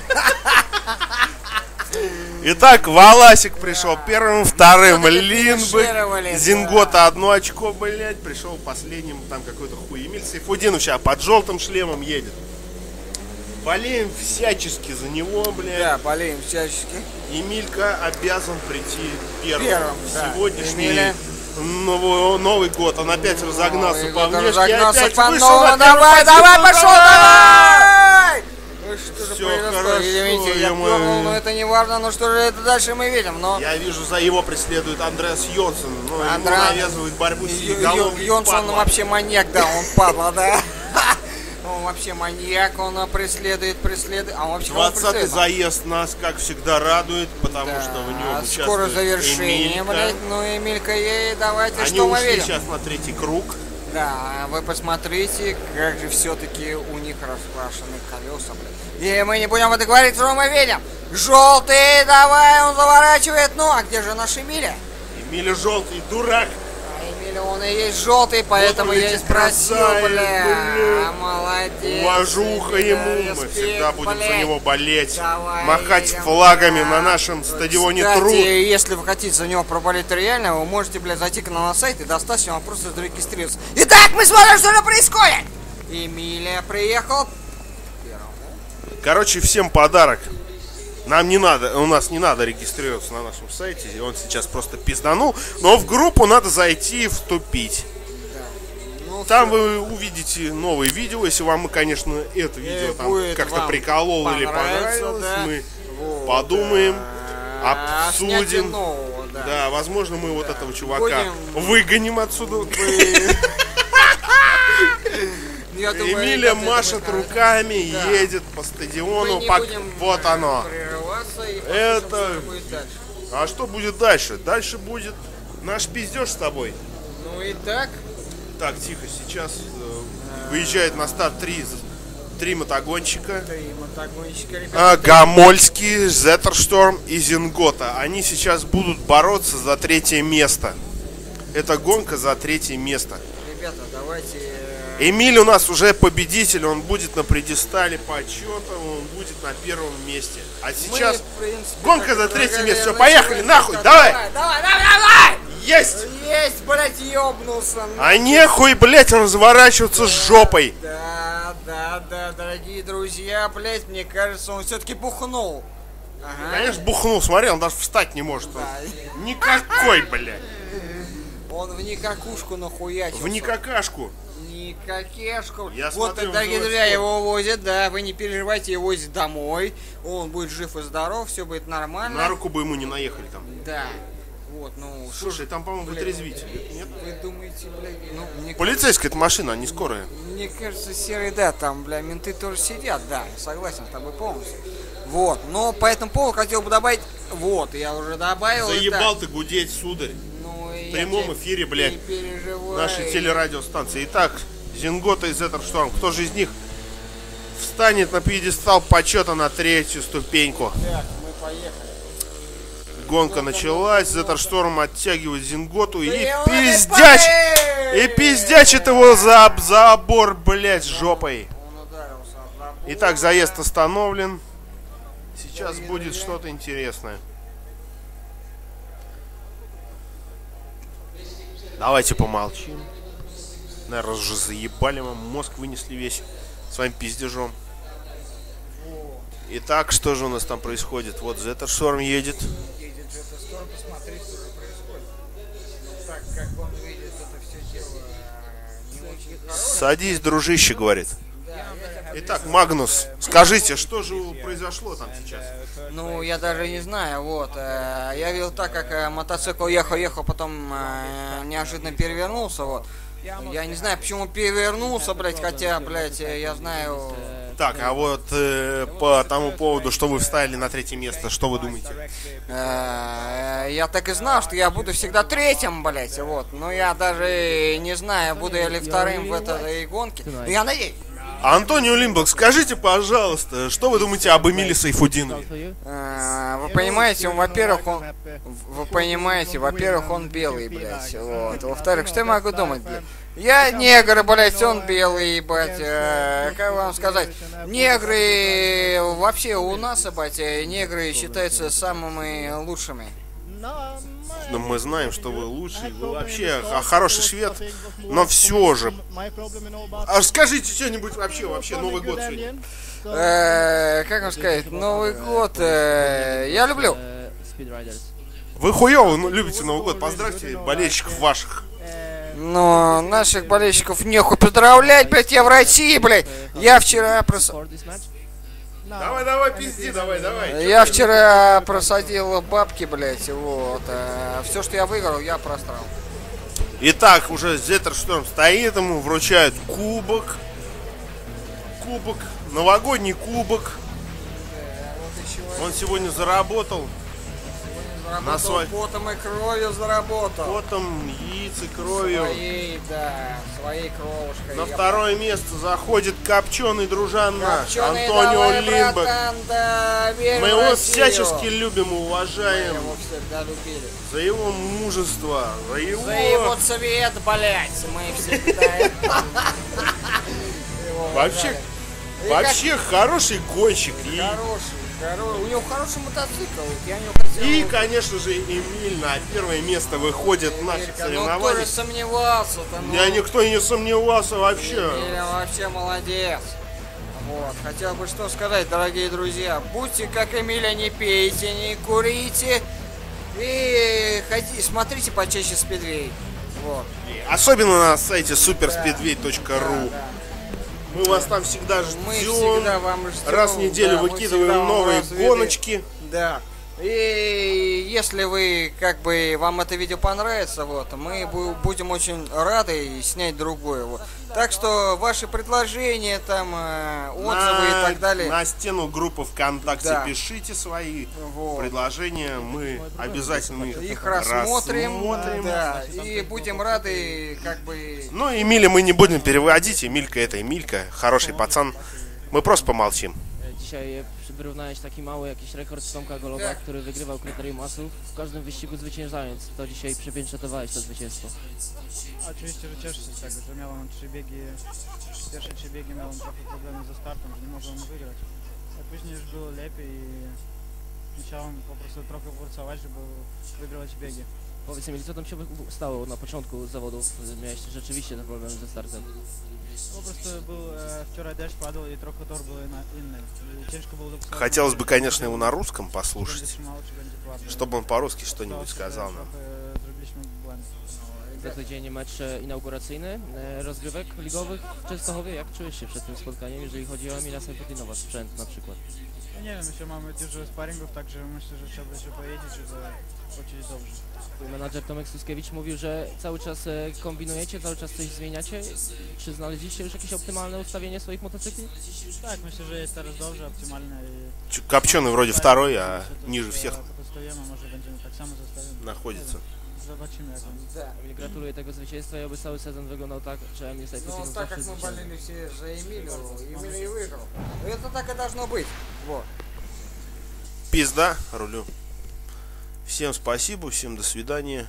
Итак, Валасик пришел первым, вторым Линдберг, Зингота 1 очко, блядь, пришел последним, там какой-то хуй. Эмиль Сайфудинов сейчас под желтым шлемом едет. Болеем всячески за него, блядь. Да, болеем всячески. Эмилька обязан прийти первым. Да. Сегодняшний Новый год, он опять разогнался по внешке, разогнался опять по вышел на давай, первую пошел, позицию. давай! Ну что же Всё произошло? хорошо, Извините, я ё-моё. плюнул, но это не важно, но что же это дальше мы видим, но... Я вижу, за его преследует Андреас Йонсон, но ему навязывает борьбу с Еголовым. Йонсон вообще маньяк, да, он падла, да. Он вообще маньяк, он преследует, а он вообще 20-й заезд нас, как всегда, радует, потому Да, что в нем участвует скоро завершение, Эмилька. блядь, ну Эмилька, ей давайте, Они что мы ушли видим? сейчас на третий круг. Да, вы посмотрите, как же все-таки у них раскрашены колеса, блядь. И мы не будем это говорить, что мы видим. Желтый, давай, он заворачивает, ну, а где же наш Эмиля? Эмиля желтый, дурак. Эмиля, он и есть желтый, поэтому он я и летит, спросил, красавец, бля. бля. Молодец. Уважуха Эмиля, ему, мы респект, всегда будем за блядь. него болеть, Давай, махать едем, флагами да. на нашем стадионе Кстати, Труд. если вы хотите за него проболеть реально, вы можете, блядь, зайти к нам на сайт и достаточно вам просто зарегистрироваться. Итак, мы смотрим, что же происходит. Эмилия приехал. Короче, всем подарок. Нам не надо, у нас не надо регистрироваться на нашем сайте, он сейчас просто пизданул, но в группу надо зайти и вступить. Ну, Там всё. вы увидите новые видео, если вам, конечно, это видео там будет как-то вам прикололо или понравится, понравилось, да. мы Вот, подумаем, да. Снятие обсудим. нового, да. Да, возможно, мы вот этого чувака Будем- выгоним отсюда. Я думаю, Эмиля ребята, машет это мы- руками, Да. едет по Мы стадиону, не пок- будем, вот оно. прерываться и Это- послушаем, что будет дальше. А что будет дальше? Дальше будет наш пиздеж с тобой. Ну и так. Так, тихо, сейчас выезжает на старт три мотогонщика. Три мотогонщика, ребята. Гамольский, Зеттершторм и Зингота. Они сейчас будут бороться за третье место. Это гонка за третье место. Ребята, давайте... Эмиль у нас уже победитель, он будет на предистале почета, он будет на первом месте. А сейчас Мы, в принципе, гонка так за третье предлагали место. Все, начать поехали, это. нахуй, давай! Давай! Есть! Есть, блядь, ёбнулся. А нехуй, блядь, разворачиваться с жопой. Да, дорогие друзья, блядь, мне кажется, он все-таки бухнул. Ага. Конечно, бухнул, смотри, он даже встать не может. Да. Никакой, блядь. Он в никакушку нахуячился. В никакашку. Никакешку. Я Вот, смотрю, дорогие в друзья, живот. его возят, да, вы не переживайте, его возят домой. Он будет жив и здоров, все будет нормально. На руку бы ему не наехали там. Да. Вот, ну, Слушай, там, по-моему, блядь, вытрезвитель. Нет? вы думаете, блядь, ну, Полицейская это машина, а не скорая. мне кажется, серый, да, там, бля, менты тоже сидят, да, согласен с тобой полностью. Вот, но по этому поводу хотел бы добавить, вот, я уже добавил. Заебал ты гудеть, сударь. Ну, В прямом эфире, блядь, не переживай. нашей телерадиостанции. Итак, Зингота и Зеттершторм. Кто же из них встанет на пьедестал почета на 3-ю ступеньку? Так, мы поехали. Гонка началась, Зеттершторм оттягивает Зинготу и И пиздячит его за забор, блядь, жопой. Он ударился об забор. Итак, заезд остановлен. Сейчас будет что-то интересное. Давайте помолчим. Наверное, уже заебали вам, мозг вынесли весь своим пиздежом. Итак, что же у нас там происходит? Вот Зеттершторм едет. Едет Зеттершторм, посмотри, что же происходит. Ну, так как он видит, это все дело не очень хорошее. Садись, дружище, говорит. Итак, Магнус, скажите, что же произошло там сейчас? Ну, я даже не знаю, вот. Я видел так, как мотоцикл ехал, потом неожиданно перевернулся, вот. Я не знаю, почему перевернулся, блядь, хотя, блядь, я знаю... Так, а вот по тому поводу, что вы встали на 3-е место, что вы думаете? Я так и знал, что я буду всегда третьим, блядь, вот. Но я даже не знаю, буду я ли вторым в этой гонке. Но я надеюсь. Антонио Лимбок, скажите, пожалуйста, что вы думаете об Эмиле Сайфутдинове? Вы понимаете, во-первых, он белый, блядь, вот. Во-вторых, что я могу думать, блядь? Я негр, блядь, он белый, ебать, как вам сказать, негры, вообще у нас, ебать, негры считаются самыми лучшими. Ну, мы знаем, что вы лучший, вы вообще хороший швед, но все же. А скажите что-нибудь вообще, Новый год сегодня. Как вам сказать, Новый год, я люблю. Вы хуёво любите Новый год, поздравьте болельщиков ваших. Но наших болельщиков нехуй поздравлять, блядь, я в России, блядь. Я вчера Давай, пизди, давай. Я вчера просадил бабки, блядь, вот. Все, что я выиграл, я просрал. Итак, уже Зеттершторм стоит, ему вручают кубок, новогодний кубок. Он сегодня заработал. На свой... Потом и кровью заработал. Потом, яиц и кровью. Своей кровушкой. На второе место заходит копченый дружан наш, Копченый, Антонио давай, Лимбок. братан, да, верь Мы в его Россию. всячески любим и Мы уважаем его всегда любили. за его мужество, За его цвет, блядь, мы всегда его Вообще, уважали. И вообще хороший гонщик. У него хороший мотоцикл. Я не хотел... И, конечно же, Эмиль на первое место выходит в наших Ну, кто же соревнованиях. сомневался-то? Ну, Никто и не сомневался вообще. Эмиль вообще молодец. Вот. Хотел бы что сказать, дорогие друзья. Будьте как Эмиля, не пейте, не курите. И смотрите почаще спидвей. Вот. Особенно на сайте superspeedway.ru. Да. Мы вас там всегда ждем. Мы всегда вам ждем. Раз в неделю да, мы выкидываем всегда вам новые разведаем. гоночки. Да. И если вы, как бы, вам это видео понравится, вот, мы будем очень рады снять другое, вот. Так что ваши предложения, там, отзывы и так далее. На стену группы ВКонтакте Да. пишите свои Вот. предложения, мы обязательно Их рассмотрим, да, и будем рады, как бы... Ну, Эмиля мы не будем переводить, Эмилька это Эмилька, хороший пацан. Мы просто помолчим. Dzisiaj wyrównałeś taki mały jakiś rekord Tomka Goloba, który wygrywał kryterium asów, w każdym wyścigu zwyciężając. To dzisiaj przepięćsetowałeś to zwycięstwo. Oczywiście, że cieszę się z tego, że miałem pierwsze 3 biegi miałem trochę problemy ze startem, że nie mogłem wygrać. A później już było lepiej i musiałem po prostu trochę pracować, żeby wygrywać biegi. Powiedz mi, co tam się stało na początku zawodów? Miałeś rzeczywiście ten problem ze startem. Po prostu był wczoraj deszcz padł i trochę tor był inny. I ciężko było dopisywać. Хотелось бы, конечно, его на русском Będzie послушать, trzymało, czy będzie pułapie. чтобы он по-русски что-нибудь сказал нам. Trochę zrobiliśmy błęd. Za tydzień mecz inauguracyjny rozgrywek ligowych w Częstochowie. Jak czujesz się przed tym spotkaniem, jeżeli chodzi o Emila Sępotinowa, sprzęt na przykład? Ja nie wiem, myślę, mamy dużo sparingów, także myślę, że trzeba będzie pojeździć, żeby poczuć dobrze. Twój menadżer Tomek Suskiewicz mówił, że cały czas kombinujecie, cały czas coś zmieniacie. Czy znaleźliście już jakieś optymalne ustawienie swoich motocykli? Tak, myślę, że jest teraz dobrze, optymalne i... Копченый вроде второй, а Myślę, to ниже всех potestujemy, może będziemy tak samo zostawić. находится. Zobaczymy jak będzie. Да. Emil, gratuluję tego zwycięstwa i oby cały sezon wyglądał tak, że Emil Ну, Sępotinow так zawsze как мы zwycięży. болели все за Эмилию, Эмилий и выиграл. Ну, это так и должно быть. Вот. Пизда рулю. Всем спасибо, всем до свидания.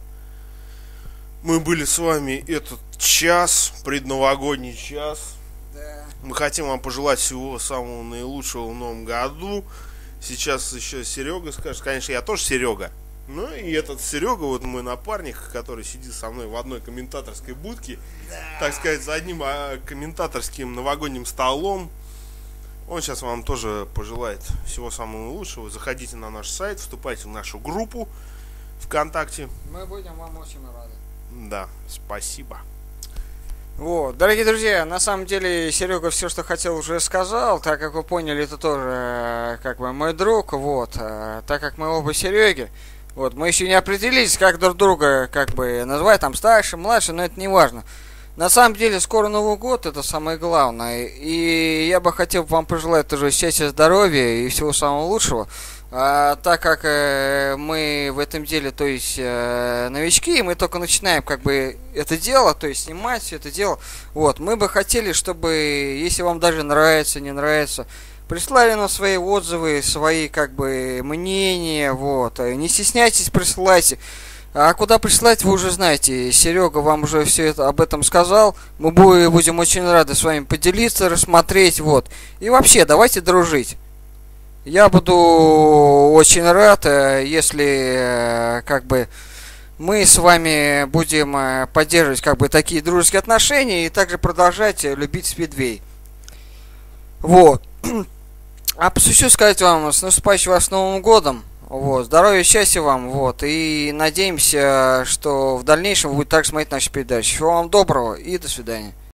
Мы были с вами этот час, предновогодний час. Да. Мы хотим вам пожелать всего самого наилучшего в новом году. Сейчас еще Серега скажет. Конечно, я тоже Серега. Ну и этот Серега, вот мой напарник, который сидит со мной в одной комментаторской будке, так сказать, за одним комментаторским новогодним столом. Он сейчас вам тоже пожелает всего самого наилучшего. Заходите на наш сайт, вступайте в нашу группу ВКонтакте. Мы будем вам очень рады. Да, спасибо. Вот, дорогие друзья, на самом деле Серега все, что хотел, уже сказал. Так как вы поняли, это тоже как бы мой друг. Вот, так как мы оба Сереги, вот, мы еще не определились, как друг друга как бы назвать, там старше, младше, но это не важно. На самом деле, скоро Новый год, это самое главное. И я бы хотел вам пожелать тоже счастья, здоровья и всего самого лучшего. Так как мы в этом деле, то есть новички, и мы только начинаем как бы это дело, то есть снимать все это дело. Вот, мы бы хотели, чтобы, если вам даже нравится, не нравится, прислали нам свои отзывы, свои как бы мнения, вот. Не стесняйтесь, присылайте. А куда прислать, вы уже знаете. Серега вам уже все это об этом сказал. Мы будем очень рады с вами поделиться, рассмотреть, вот. И вообще, давайте дружить. Я буду очень рад, если как бы мы с вами будем поддерживать как бы такие дружеские отношения и также продолжать любить спидвей. Вот. А посвящу сказать вам с наступающим вас Новым годом. Вот, здоровья, счастья вам, вот, и надеемся, что в дальнейшем вы будете так смотреть наши передачи. Всего вам доброго и до свидания.